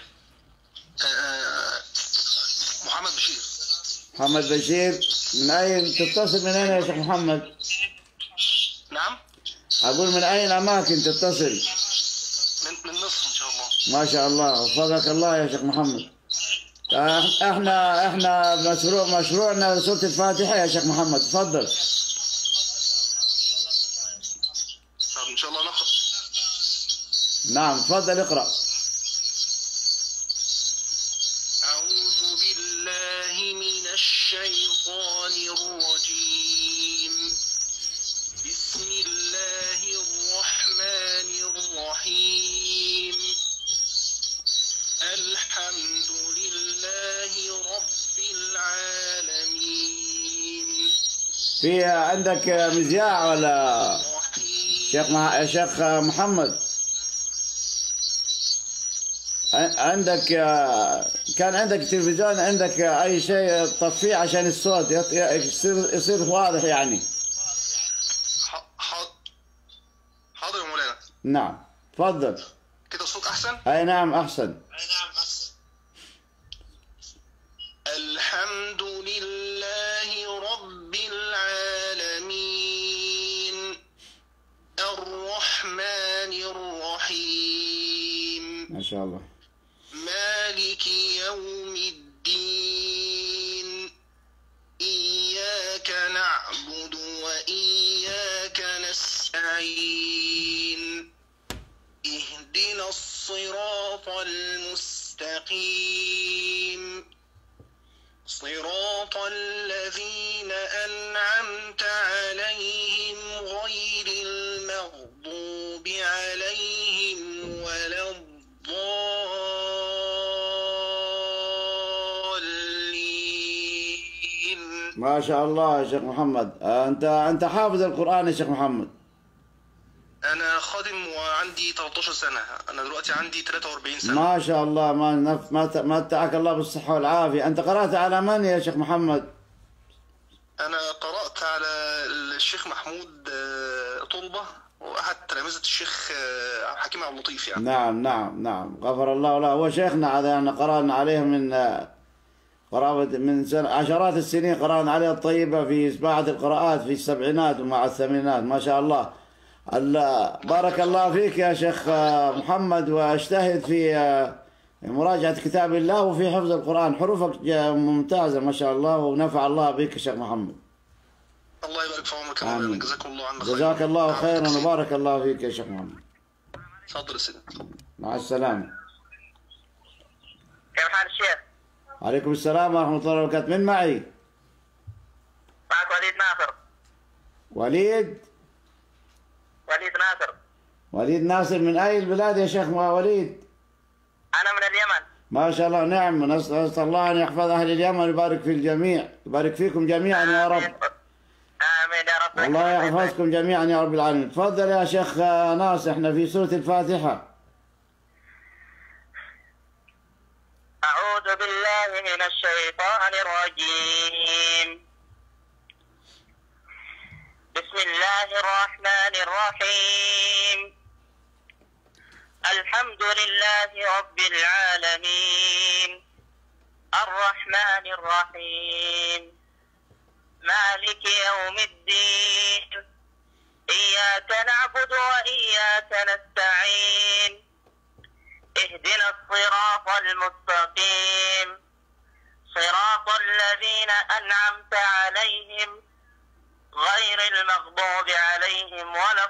محمد بشير. محمد بشير. من أين تتصل؟ من أين يا شيخ محمد؟ نعم. أقول من أين أماكن تتصل؟ من من مصر إن شاء الله. ما شاء الله، وفقك الله يا شيخ محمد. احنا احنا مشروع مشروعنا سورة الفاتحة يا شيخ محمد. تفضل. طب إن شاء الله نقرأ. نعم تفضل اقرأ. أعوذ بالله من الشيطان الرجيم. بسم الله الرحمن الرحيم. الحمد لله رب العالمين. في عندك مذياع ولا شيخ مع... شيخ محمد؟ عندك كان عندك تلفزيون، عندك أي شيء طفيه عشان الصوت يصير يصير واضح يعني. حاضر يا مولانا. نعم تفضل. كده الصوت أحسن؟ أي نعم أحسن. أي نعم أحسن. الحمد لله رب العالمين الرحمن الرحيم ما شاء الله مالك يوم الدين إياك نعبد وإياك نستعين اهدنا الصراط المستقيم صراط الذين أنعمت عليهم غير المغضوب عليهم ولا الضالين. ما شاء الله يا شيخ محمد. أنت أنت حافظ القرآن يا شيخ محمد؟ أنا خادم وعندي ثلاثة عشر سنة، أنا دلوقتي عندي ثلاثة وأربعين سنة. ما شاء الله. ما نف... ما ت... ما متعك الله بالصحة والعافية. أنت قرأت على من يا شيخ محمد؟ أنا قرأت على الشيخ محمود طلبة وأحد تلامذة الشيخ حكيم عبد اللطيف يعني. نعم نعم نعم غفر الله له. هو شيخنا هذا، أنا قرأنا عليه من قرابة من سنة عشرات السنين، قرأنا عليه الطيبة في بعض القراءات في السبعينات ومع الثمانينات. ما شاء الله. بارك الله فيك يا شيخ محمد، واجتهد في مراجعة كتاب الله وفي حفظ القرآن. حروفك ممتازة ما شاء الله، ونفع الله بك يا شيخ محمد. الله يبارك في عمرك يا مولانا، جزاكم الله عنا خير. جزاك الله خيرا وبارك الله فيك يا شيخ محمد. تفضل يا سيدي. مع السلامة. كيف حال الشيخ؟ عليكم السلام ورحمة الله وبركاته. من معي؟ معك وليد ناصر. وليد؟ وليد ناصر. وليد ناصر من أي البلاد يا شيخ وليد؟ أنا من اليمن. ما شاء الله. نعم، نسأل الله أن يحفظ أهل اليمن ويبارك في الجميع، يبارك فيكم جميعا يا رب. آمين يا رب. الله يحفظكم جميعا يا رب العالمين. تفضل يا شيخ ناصر، احنا في سورة الفاتحة. أعوذ بالله من الشيطان الرجيم. بسم الله الرحمن الرحيم. الحمد لله رب العالمين الرحمن الرحيم مالك يوم الدين إياك نعبد وإياك نستعين اهدنا الصراط المستقيم صراط الذين أنعمت عليهم غير المغضوب عليهم ولا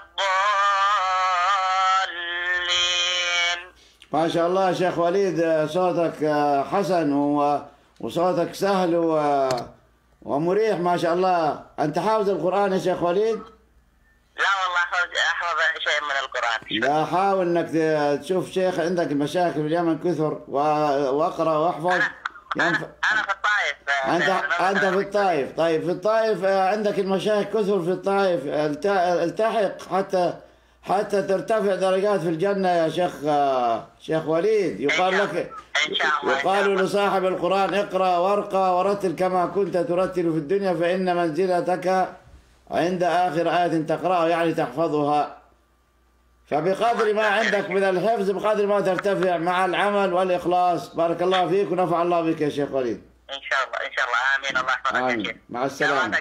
الضالين. ما شاء الله يا شيخ وليد، صوتك حسن وصوتك سهل ومريح ما شاء الله. أنت حافظ القرآن يا شيخ وليد؟ لا والله أحفظ شيء من القرآن. لا، حاول انك تشوف شيخ. عندك المشايخ في اليمن كثر، واقرا واحفظ. أنا, أنا في الطائف. انت انت في الطائف. طيب في الطائف عندك المشايخ كثر في الطائف. التحق حتى حتى ترتفع درجات في الجنة يا شيخ شيخ وليد. يقال لك إن شاء الله. يقال لصاحب القرآن اقرأ وارقى ورتل كما كنت ترتل في الدنيا، فإن منزلتك عند آخر آية تقرأها يعني تحفظها. فبقدر ما عندك من الحفظ بقدر ما ترتفع مع العمل والإخلاص. بارك الله فيك ونفع الله بك يا شيخ وليد. إن شاء الله إن شاء الله. آمين. الله يحفظك يا شيخ. مع السلامة.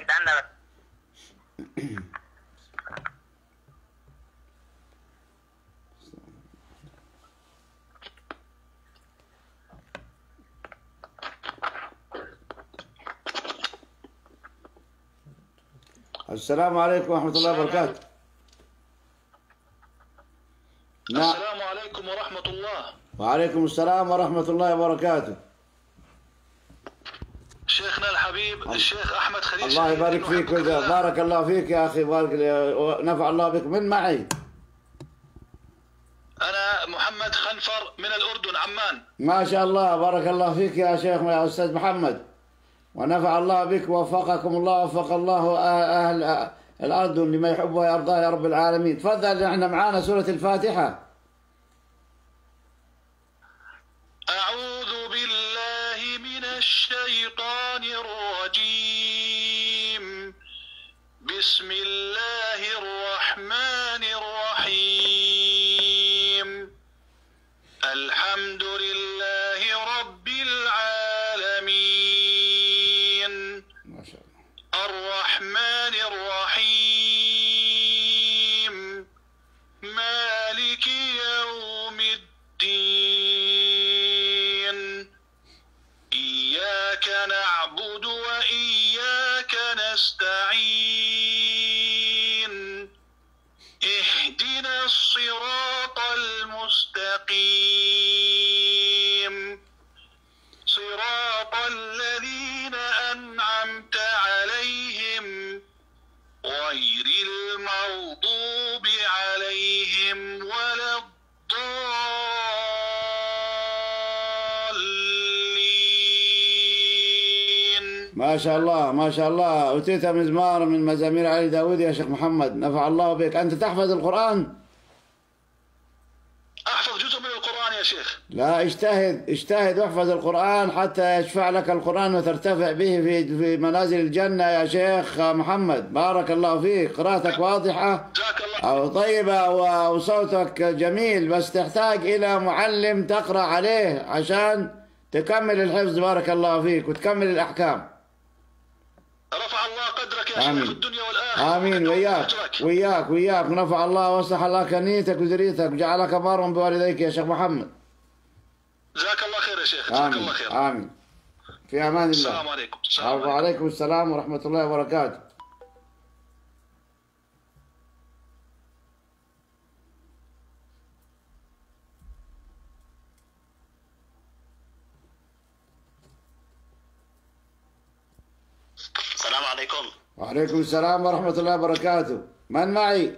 السلام عليكم ورحمة الله وبركاته. السلام عليكم ورحمة الله. وعليكم السلام ورحمة الله وبركاته. شيخنا الحبيب الشيخ أحمد خليل. الله يبارك فيك وجزاك. بارك الله فيك يا أخي، بارك نفع الله بك. من معي؟ أنا محمد خنفر من الأردن عمان. ما شاء الله. بارك الله فيك يا شيخ يا أستاذ محمد، ونفع الله بك ووفقكم الله. وفق الله أهل الأردن لما يحب ويرضاه يا رب العالمين. تفضل، احنا معانا سورة الفاتحة. الرجيم بسم الله الرحمن الرحيم الحمد لله رب العالمين ما شاء الله. الرحمن الرحيم مالك يوم الدين إياك نعبد وإياك نستعين اهدنا الصراط المستقيم صراط الذين أنعمت عليهم غير المغضوب عليهم ولا الضالين. ما شاء الله ما شاء الله، أوتيت مزمار من مزامير علي داود يا شيخ محمد، نفع الله بك. أنت تحفظ القرآن؟ أحفظ جزء من القرآن يا شيخ. لا، اجتهد اجتهد واحفظ القرآن حتى يشفع لك القرآن وترتفع به في في منازل الجنة يا شيخ محمد. بارك الله فيك، قراءتك واضحة جزاك الله. أو طيبة وصوتك جميل، بس تحتاج إلى معلم تقرأ عليه عشان تكمل الحفظ. بارك الله فيك وتكمل الأحكام. رفع الله قدرك يا آمين. شيخ في الدنيا والآخرة. آمين. وياك وياك وياك، ونفع الله وأصلح لك نيتك وذريتك وجعلك بارا بوالديك يا شيخ محمد. جزاك الله خير يا شيخ. جزاك آمين الله خير. آمين. في أمان الله. السلام عليكم. السلام عليكم. وعليكم السلام ورحمة الله وبركاته. السلام عليكم. وعليكم السلام ورحمة الله وبركاته. من معي؟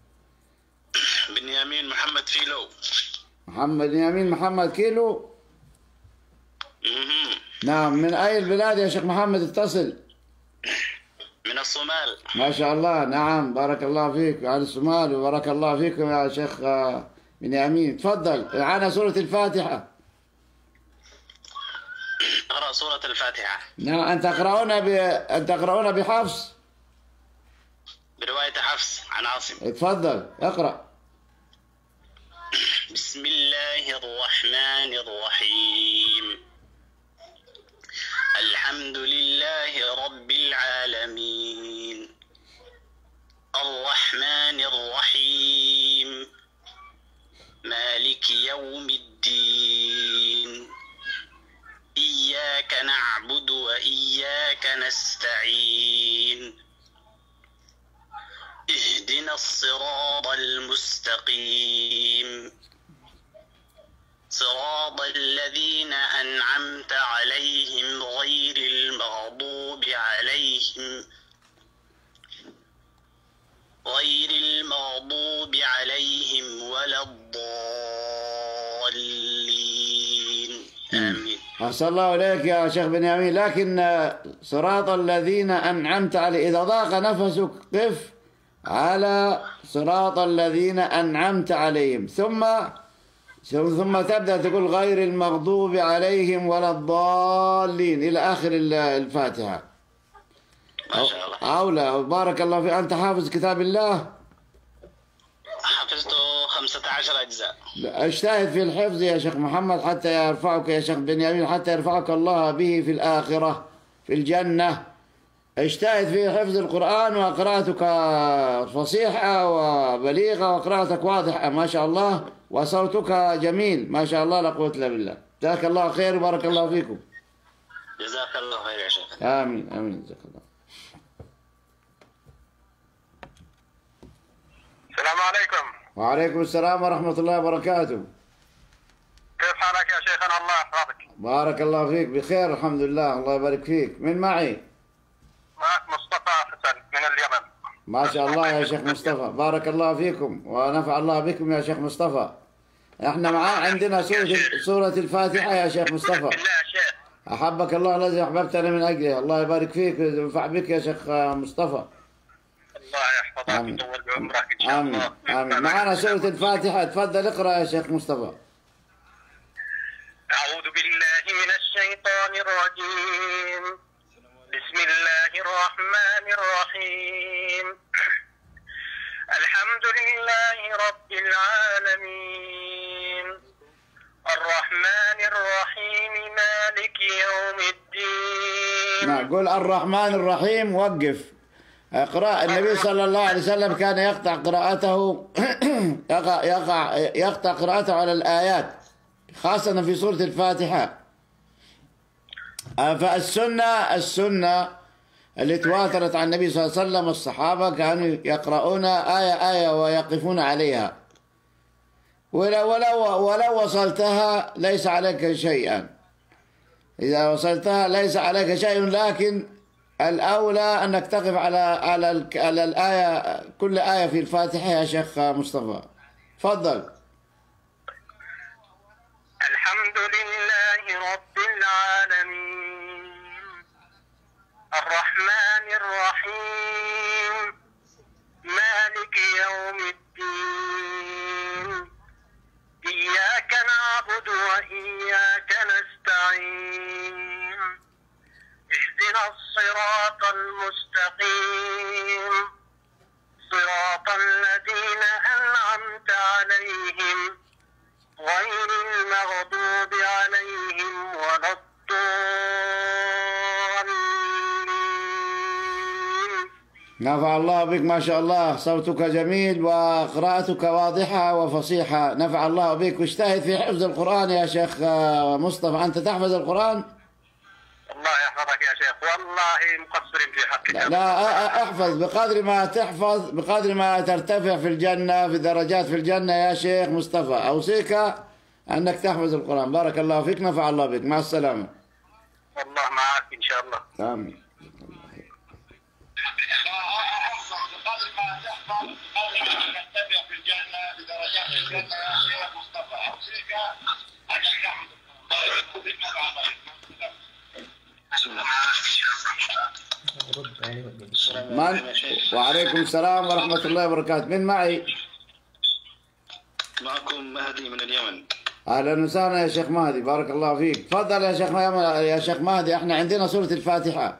بنيامين محمد فيلو. محمد يمين محمد كيلو. مهم. نعم. من أي البلاد يا شيخ محمد اتصل؟ من الصومال. ما شاء الله. نعم، بارك الله فيك على الصومال، وبارك الله فيكم يا شيخ بنيامين. تفضل معنا سورة الفاتحة. اقرأ سورة الفاتحة. نعم. أن تقرؤون ب... أن تقرؤون بحفص. برواية حفص عن عاصم. تفضل اقرأ. بسم الله الرحمن الرحيم الحمد لله رب العالمين الرحمن الرحيم مالك يوم الدين إياك نعبد وإياك نستعين اهدنا الصراط المستقيم صراط الذين أنعمت عليهم غير المغضوب عليهم غير المغضوب عليهم ولا الضالين. آمين. أحسن الله إليك يا شيخ بنيامين. لكن صراط الذين أنعمت عليه، إذا ضاق نفسك قف على صراط الذين أنعمت عليهم، ثم ثم تبدأ تقول غير المغضوب عليهم ولا الضالين إلى آخر الفاتحة. ما شاء الله. أولى. بارك الله فيك. أنت حافظ كتاب الله؟ حفظته خمسة عشر أجزاء. اجتهد في الحفظ يا شيخ محمد حتى يرفعك يا شيخ بنيامين، حتى يرفعك الله به في الآخرة في الجنة. اجتهد في حفظ القرآن، وقراءتك فصيحة وبليغة وقراءتك واضحة ما شاء الله، وصوتك جميل ما شاء الله، لا قوة إلا بالله. جزاك الله خير وبارك الله فيكم. جزاك الله خير يا شيخ. آمين آمين. جزاك الله. السلام عليكم. وعليكم السلام ورحمة الله وبركاته. كيف حالك يا شيخنا؟ الله يحفظك. بارك الله فيك. بخير الحمد لله. الله يبارك فيك. من معي؟ معك مصطفى حسن من اليمن. ما شاء الله يا شيخ مصطفى. بارك الله فيكم ونفع الله بكم يا شيخ مصطفى. احنا معاه عندنا سورة سورة الفاتحة يا شيخ مصطفى. بالله يا شيخ. أحبك الله الذي أحببتنا من أجله. الله يبارك فيك وينفع بك يا شيخ مصطفى. الله يحفظك ويطول بعمرك إن شاء آمين الله. آمين. معنا سورة الفاتحة. تفضل اقرأ يا شيخ مصطفى. أعوذ بالله من الشيطان الرجيم. بسم الرحمن الرحيم. الحمد لله رب العالمين الرحمن الرحيم مالك يوم الدين. نعم، قول الرحمن الرحيم. وقف. اقرأ. النبي صلى الله عليه وسلم كان يقطع قراءته يقع يقع يقطع قراءته على الآيات، خاصة في سورة الفاتحة. فالسنة السنة اللي تواترت عن النبي صلى الله عليه وسلم، الصحابة كانوا يقرؤون آية آية ويقفون عليها، ولو ولو ولو وصلتها ليس عليك شيئا. إذا وصلتها ليس عليك شيء، لكن الأولى أنك تقف على على على الآية، كل آية في الفاتحة يا شيخ مصطفى. تفضل. الحمد لله رب العالمين الرحمن الرحيم مالك يوم الدين إياك نعبد وإياك نستعين اهدنا الصراط المستقيم صراط الذين أنعمت عليهم غير المغضوب عليهم ولا الضالين. نفع الله بك، ما شاء الله، صوتك جميل وقراءتك واضحة وفصيحة. نفع الله بك، واجتهد في حفظ القرآن يا شيخ مصطفى. أنت تحفظ القرآن؟ الله يحفظك يا شيخ، والله مقصرين في حقك. لا, لا، احفظ بقدر ما تحفظ، بقدر ما ترتفع في الجنة، في درجات في الجنة يا شيخ مصطفى. أوصيك أنك تحفظ القرآن. بارك الله فيك، نفع الله بك. مع السلامة. والله معك إن شاء الله. آمين. من؟ وعليكم السلام ورحمة الله وبركاته. من معي؟ معكم مهدي من اليمن. أهلا وسهلا يا شيخ مهدي، بارك الله فيك. تفضل يا شيخ يا شيخ مهدي. احنا عندنا سورة الفاتحة.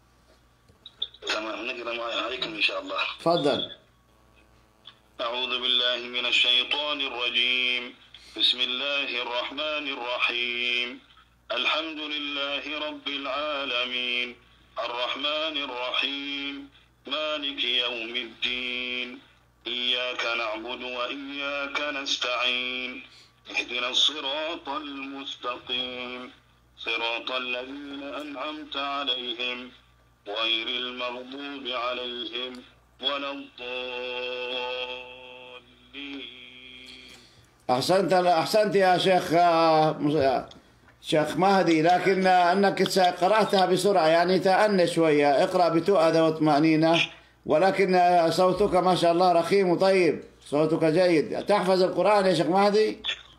تمام، نقرأ عليكم إن شاء الله. تفضل. أعوذ بالله من الشيطان الرجيم. بسم الله الرحمن الرحيم. الحمد لله رب العالمين الرحمن الرحيم مالك يوم الدين إياك نعبد وإياك نستعين اهدنا الصراط المستقيم صراط الذين أنعمت عليهم غير المغضوب عليهم ولا الضالين. أحسنت أحسنت يا شيخ شيخ مهدي، لكن أنك قرأتها بسرعة، يعني تأنى شوية، اقرأ بتؤدة وطمأنينة، ولكن صوتك ما شاء الله رخيم وطيب، صوتك جيد. تحفظ القرآن يا شيخ مهدي؟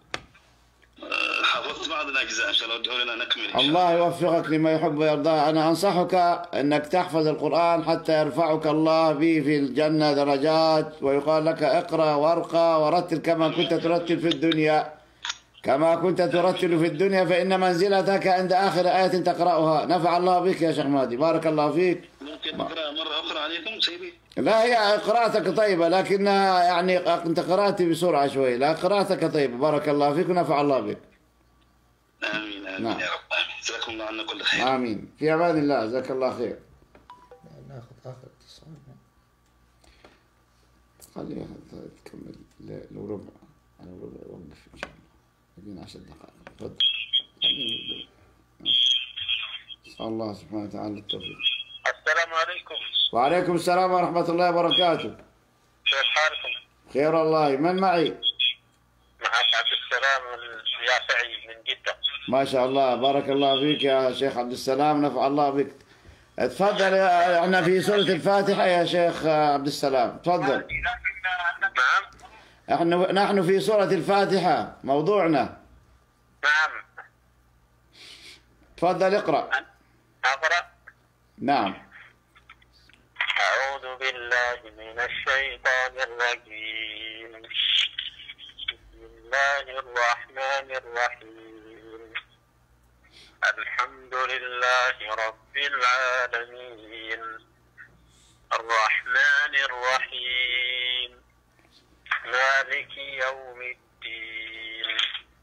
حفظت بعض الأجزاء إن شاء الله، ادعوا لنا نكمل. الله يوفقك لما يحب ويرضى. أنا أنصحك أنك تحفظ القرآن حتى يرفعك الله به في الجنة درجات، ويقال لك اقرأ وارقى ورتل كما كنت ترتل في الدنيا، كما كنت ترتل في الدنيا، فإن منزلتك عند آخر آية تقرأها. نفع الله بك يا شيخ مهدي، بارك الله فيك. ممكن أقرأ مرة أخرى عليكم سيدي؟ لا، هي قراءتك طيبة، لكنها يعني أنت قرأت بسرعة شوي. لا، قراءتك طيبة، بارك الله فيك ونفع الله بك. آمين آمين نعم. يا رب. جزاكم الله عنا كل خير. آمين. في أمان الله، جزاك الله خير. ناخذ آخر اتصال. خليها تكمل لو ربع، أنا ربع وقف إن شاء الله. يبين عشر دقائق. تفضل. نسأل الله سبحانه وتعالى التوفيق. السلام عليكم. وعليكم السلام ورحمة الله وبركاته. كيف حالكم؟ خير الله. من معي؟ معك عبد السلام اليافعي من جدة. ما شاء الله، بارك الله فيك يا شيخ عبد السلام، نفع الله بك. تفضل. احنا في سورة الفاتحة يا شيخ عبد السلام، تفضل. نعم. احنا نحن في سورة الفاتحة موضوعنا. نعم. تفضل اقرأ. أقرأ. نعم. أعوذ بالله من الشيطان الرجيم. بسم الله الرحمن الرحيم. الحمد لله رب العالمين الرحمن الرحيم مالك يوم الدين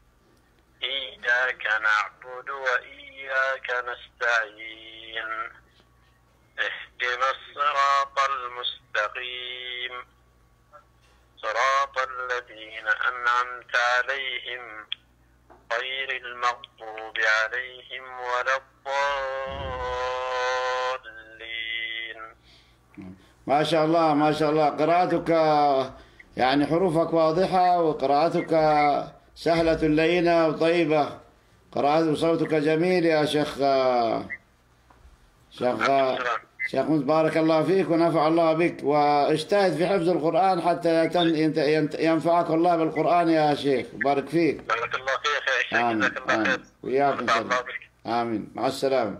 إياك نعبد وإياك نستعين اهدنا الصراط المستقيم صراط الذين أنعمت عليهم غير المغضوب عليهم ولا الضالين. ما شاء الله ما شاء الله، قراءتك يعني حروفك واضحة وقراءتك سهلة لينة وطيبة، قراءة وصوتك جميل يا شيخ شيخ شيخ بارك الله فيك ونفع الله بك، واجتهد في حفظ القرآن حتى ينفعك الله بالقرآن يا شيخ، بارك فيك. بارك الله فيك يا شيخ، آمين جزاك الله خير. وياكم آمين، مع السلامة.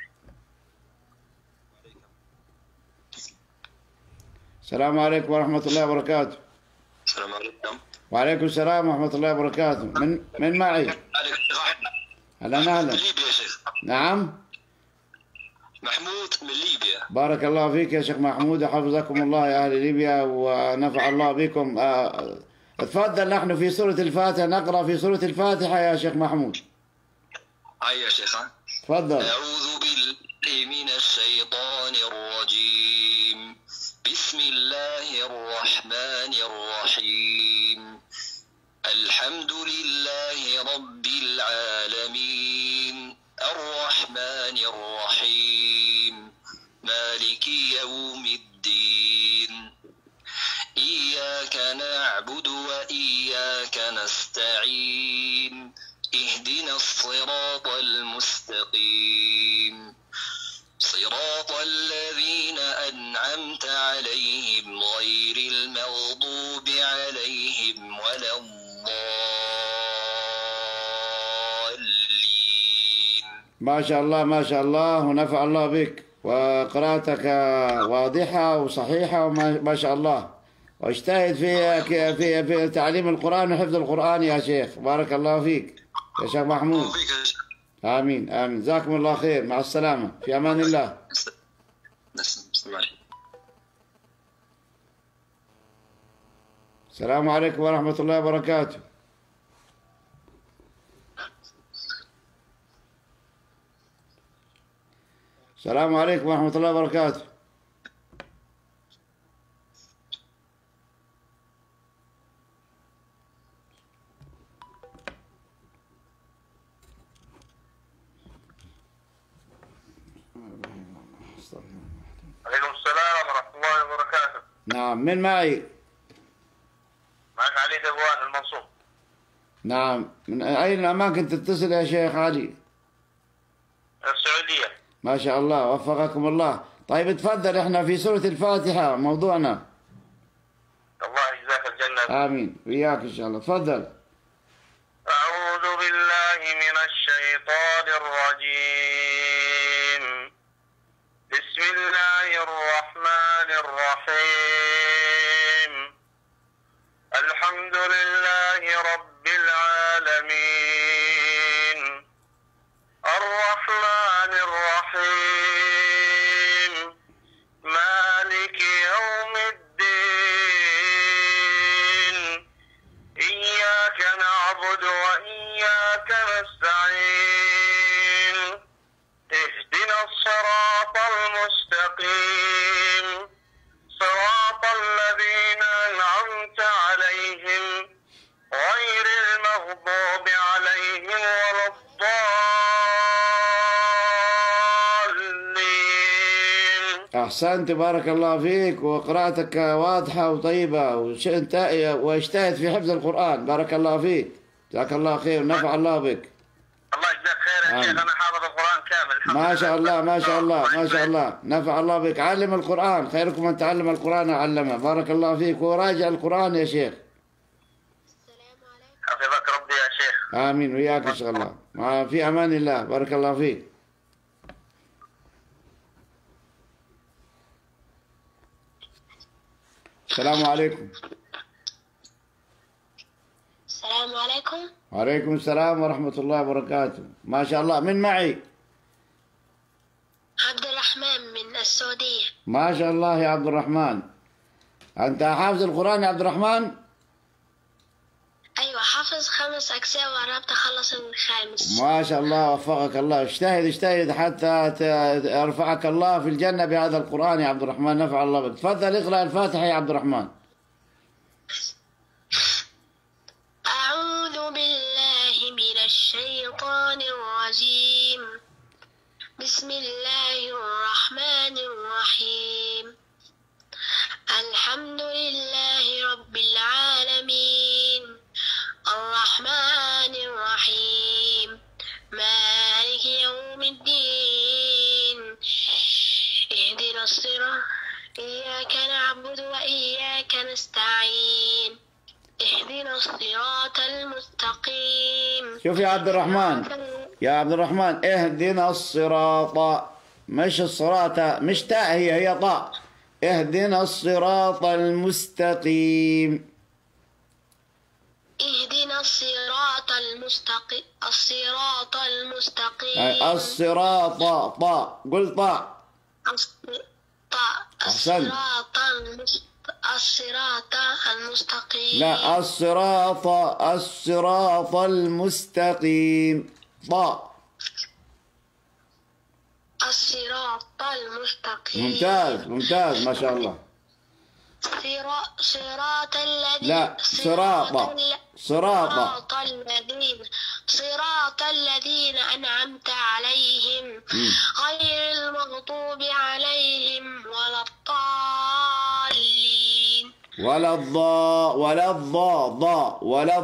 السلام عليكم ورحمة الله وبركاته. السلام عليكم. وعليكم السلام ورحمة الله وبركاته. من من معي؟ أهلا أهلا. من ليبيا يا شيخ. نعم. محمود من ليبيا. بارك الله فيك يا شيخ محمود، وحفظكم الله يا أهل ليبيا ونفع الله بكم. تفضل، نحن في سورة الفاتحة، نقرأ في سورة الفاتحة يا شيخ محمود. أي يا شيخ. تفضل. أعوذ بالله من الشيطان الرجيم. بسم الله الرحمن الرحيم. الحمد لله رب العالمين الرحمن الرحيم مالك يوم الدين إياك نعبد وإياك نستعين اهدنا الصراط المستقيم صراط الذين أنعمت عليهم غير المغضوب عليهم ولا الضالين. ما شاء الله ما شاء الله ونفع الله بك، وقراءتك واضحة وصحيحة وما شاء الله، واجتهد في في في تعليم القرآن وحفظ القرآن يا شيخ، بارك الله فيك يا شيخ محمود. آمين آمين، جزاكم الله خير، مع السلامة، في أمان الله. السلام عليكم ورحمة الله وبركاته. السلام عليكم ورحمة الله وبركاته. عليكم السلام ورحمة الله وبركاته. نعم، من معي؟ معك علي دبوان المنصور. نعم، من أين الأماكن تتصل يا شيخ علي؟ السعودية. ما شاء الله، وفقكم الله. طيب تفضل، احنا في سورة الفاتحة موضوعنا. الله يجزاك الجنة. آمين، وياك إن شاء الله، تفضل. أعوذ بالله من الشيطان الرجيم. بسم الله الرحمن الرحيم. الحمد لله رب العالمين الرحمن الرحيم مالك يوم الدين إياك نعبد وإياك نستعين اهدنا الصراط المستقيم صراط الذين أنعمت عليهم غير المغضوب عليهم ولا الضالين. أحسنت، بارك الله فيك، وقراءتك واضحة وطيبة، واجتهد في حفظ القرآن، بارك الله فيك، جزاك الله خير ونفع الله بك. الله يجزاك خير يا شيخ، أنا حافظ القرآن كامل الحمد لله. ما شاء الله ما شاء الله ما شاء الله، نفع الله بك. علم القرآن، خيركم من تعلم القرآن وعلمه، بارك الله فيك، وراجع القرآن يا شيخ. حفظك ربي يا شيخ. آمين، وياك إن شاء الله، في أمان الله، بارك الله فيك. السلام عليكم. السلام عليكم. وعليكم السلام ورحمة الله وبركاته. ما شاء الله، من معي؟ عبد الرحمن الرحمن من السعودية. ما شاء الله يا عبد الرحمن، أنت حافظ القرآن يا عبد الرحمن؟ أيوة حافظ خمس أجزاء وقربت أخلص الخامس. ما شاء الله، وفقك الله. اجتهد اجتهد حتى يرفعك الله في الجنة بهذا القرآن يا عبد الرحمن، نفع الله بك. تفضل اقرأ الفاتحة يا عبد الرحمن. أعوذ بالله من الشيطان الرجيم. بسم الله الرحمن الرحيم. الحمد لله رب العالمين الرحمن الرحيم مالك يوم الدين اهدنا الصراط إياك نعبد وإياك نستعين اهدنا الصراط المستقيم. شوف يا عبد الرحمن، يا عبد الرحمن، اهدنا الصراط، مش الصراط، مش تاء، هي هي طاء. اهدنا الصراط المستقيم. اهدنا الصراط المستقيم. الصراط المستقيم. الصراط طاء، قل طاء. الصراط الصراط المستقيم. لا، الصراط الصراط المستقيم طاء. الصراط المستقيم. ممتاز ممتاز ما شاء الله. صراط الذين. لا، صراط صراط الذين صراط الذين أنعمت عليهم غير المغضوب عليهم ولا الضالين. ولا الضاء ولا الضاء ضاء ولا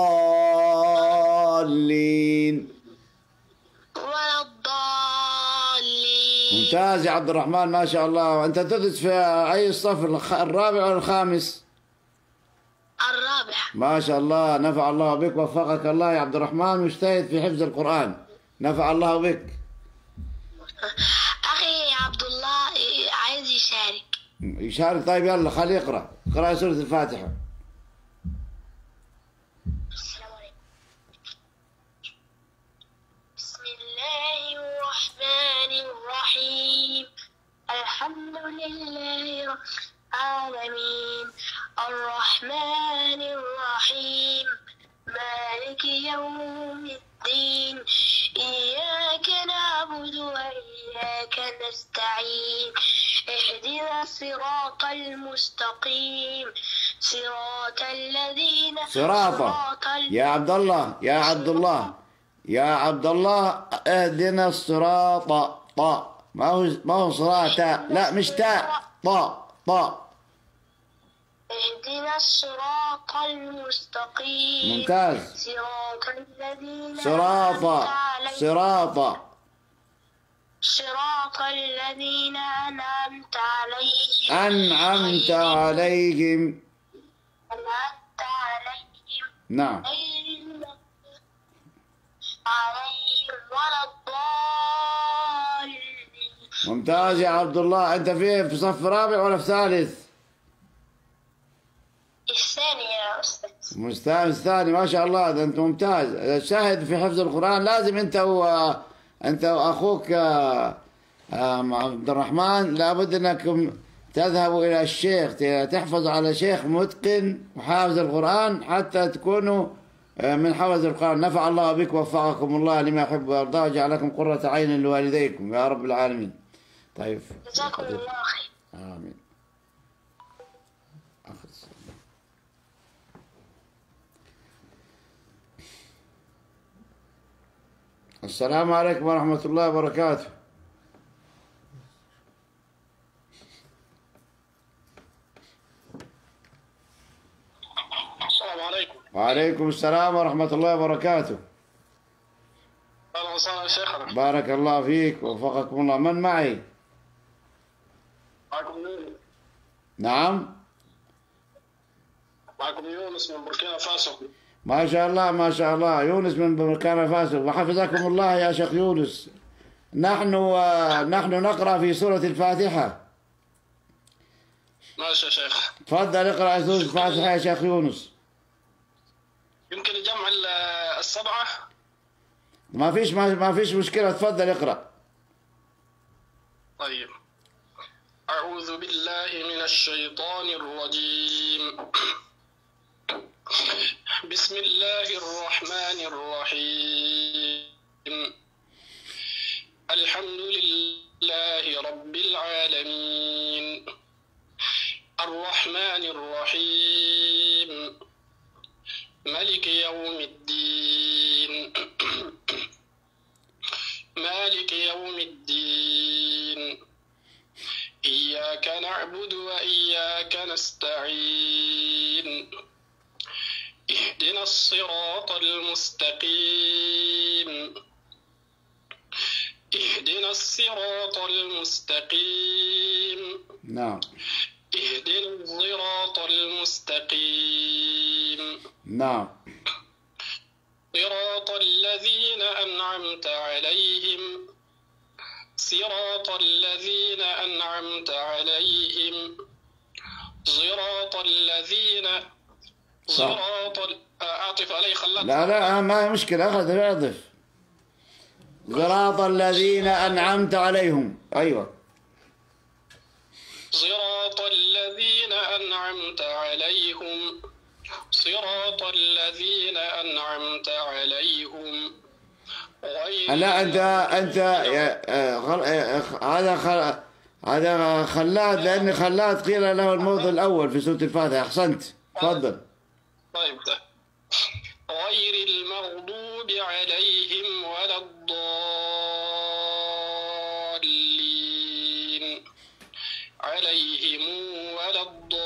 الضالين. ولا الضالين. ممتاز يا عبد الرحمن ما شاء الله. أنت تدرس في أي الصف، الرابع ولا الخامس؟ الرابع. ما شاء الله، نفع الله بك، وفقك الله يا عبد الرحمن، واجتهد في حفظ القرآن، نفع الله بك. أخي عبد الله عايز يشارك. يشارك؟ طيب يلا خليه يقرأ، اقرأ سورة الفاتحة. السلام عليكم. بسم الله الرحمن الرحيم. الحمد لله رب العالمين الرحمن الرحيم مالك يوم الدين إياك نعبد وإياك نستعين اهدنا الصراط المستقيم صراط الذين. صراط يا عبد الله، يا عبد الله، يا عبد الله، اهدنا الصراط طاء، ما هو ما هو صراط، لا مش تاء، طاء طاء. اهدنا الصراط المستقيم. ممتاز. صراط الذين. صراط صراط صراط الذين أنعمت عليهم. أنعمت عليهم. أنعمت عليهم. نعم. عليهم ولا الضالين. ممتاز يا عبد الله. أنت في في صف رابع ولا في ثالث؟ الثاني يا أستاذ. مستانس ثاني، ما شاء الله، ده أنت ممتاز. شاهد في حفظ القرآن، لازم أنت و أنت وأخوك عبد الرحمن لابد أنكم تذهبوا إلى الشيخ، تحفظ على شيخ متقن وحافظ القرآن حتى تكونوا من حفظ القرآن. نفع الله بك ووفقكم الله لما يحب ويرضى وجعلكم قرة عين لوالديكم يا رب العالمين. طيب جزاكم الله خير. آمين. السلام عليكم ورحمة الله وبركاته. السلام عليكم. وعليكم السلام ورحمة الله وبركاته. أهلا وسهلا شيخنا. بارك الله فيك ووفقكم الله. من معي؟ معكم يونس. نعم. معكم يونس من بوركينا فاسو. ما شاء الله ما شاء الله، يونس من بوركينا فاسو، وحفظكم الله يا شيخ يونس. نحن نحن نقرأ في سورة الفاتحة. ماشي يا شيخ. تفضل اقرأ سورة الفاتحة يا شيخ يونس. يمكن جمع السبعة؟ ما فيش ما فيش مشكلة، تفضل اقرأ. طيب. أعوذ بالله من الشيطان الرجيم. بسم الله الرحمن الرحيم. الحمد لله رب العالمين الرحمن الرحيم ملك يوم الدين مالك يوم الدين إياك نعبد وإياك نستعين اهدنا الصراط المستقيم اهدنا الصراط المستقيم نعم اهدنا الصراط المستقيم نعم صراط الذين أنعمت عليهم صراط الذين أنعمت عليهم صراط الذين صراط أعطف علي خلاط. لا لا ما مشكلة، أخذ اعطف. صراط الذين أنعمت عليهم. أيوة. صراط الذين أنعمت عليهم صراط الذين أنعمت عليهم غير. لا أنت أنت هذا هذا خلاد، لأن خلاد قيل له الموضع الأول في سورة الفاتحة. أحسنت، تفضل. طيب. غير المغضوب عليهم ولا الضالين عليهم ولا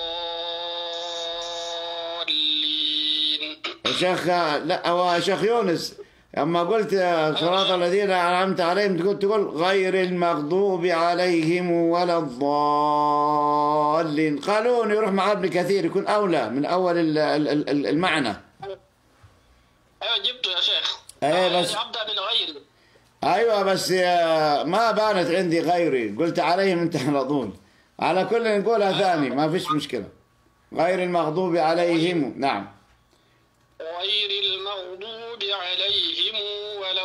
الضالين. شيخ لا هو شيخ يونس أما قلت صراط الذين أنعمت عليهم تقول تقول غير المغضوب عليهم ولا الضالين. قالون يروح مع ابن كثير يكون أولى من أول المعنى. أيوة جبته يا شيخ. أيوة بس أبدأ من غير. أيوة بس ما بانت عندي غيري، قلت عليهم أنت على طول. على كل نقولها ثاني ما فيش مشكلة. غير المغضوب عليهم. نعم. غير المغضوب عليهم ولا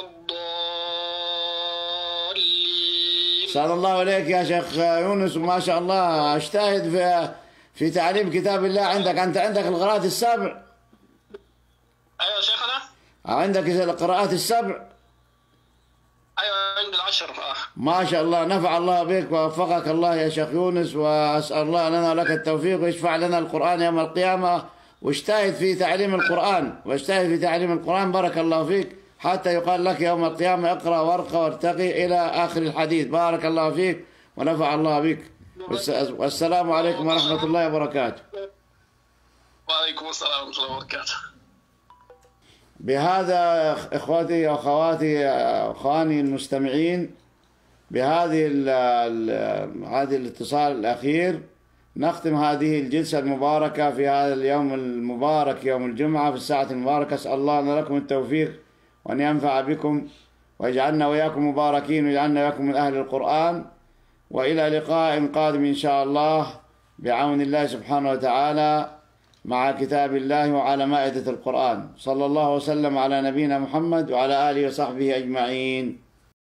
الضالين. صلى الله عليك يا شيخ يونس، وما شاء الله اجتهد في في تعليم كتاب الله. عندك أنت عندك القراءات السبع. أيوة يا شيخنا. عندك القراءات السبع. أيوة عند العشر. آه. ما شاء الله، نفع الله بك ووفقك الله يا شيخ يونس، وأسأل الله لنا لك التوفيق ويشفع لنا القرآن يوم القيامة. واجتهد في تعليم القرآن واجتهد في تعليم القرآن، بارك الله فيك، حتى يقال لك يوم القيامة اقرأ وارقى وارتقي إلى آخر الحديث. بارك الله فيك ونفع الله بك، والسلام عليكم ورحمة الله وبركاته. وعليكم السلام ورحمة الله وبركاته. بهذا إخوتي وأخواتي أخواني المستمعين، بهذه ال ال هذه الاتصال الأخير نختم هذه الجلسة المباركة في هذا اليوم المبارك يوم الجمعة في الساعة المباركة. أسأل الله أن لكم التوفيق وأن ينفع بكم ويجعلنا وإياكم مباركين ويجعلنا وإياكم من أهل القرآن. وإلى لقاء قادم إن شاء الله بعون الله سبحانه وتعالى مع كتاب الله وعلى مائدة القرآن. صلى الله وسلم على نبينا محمد وعلى آله وصحبه أجمعين.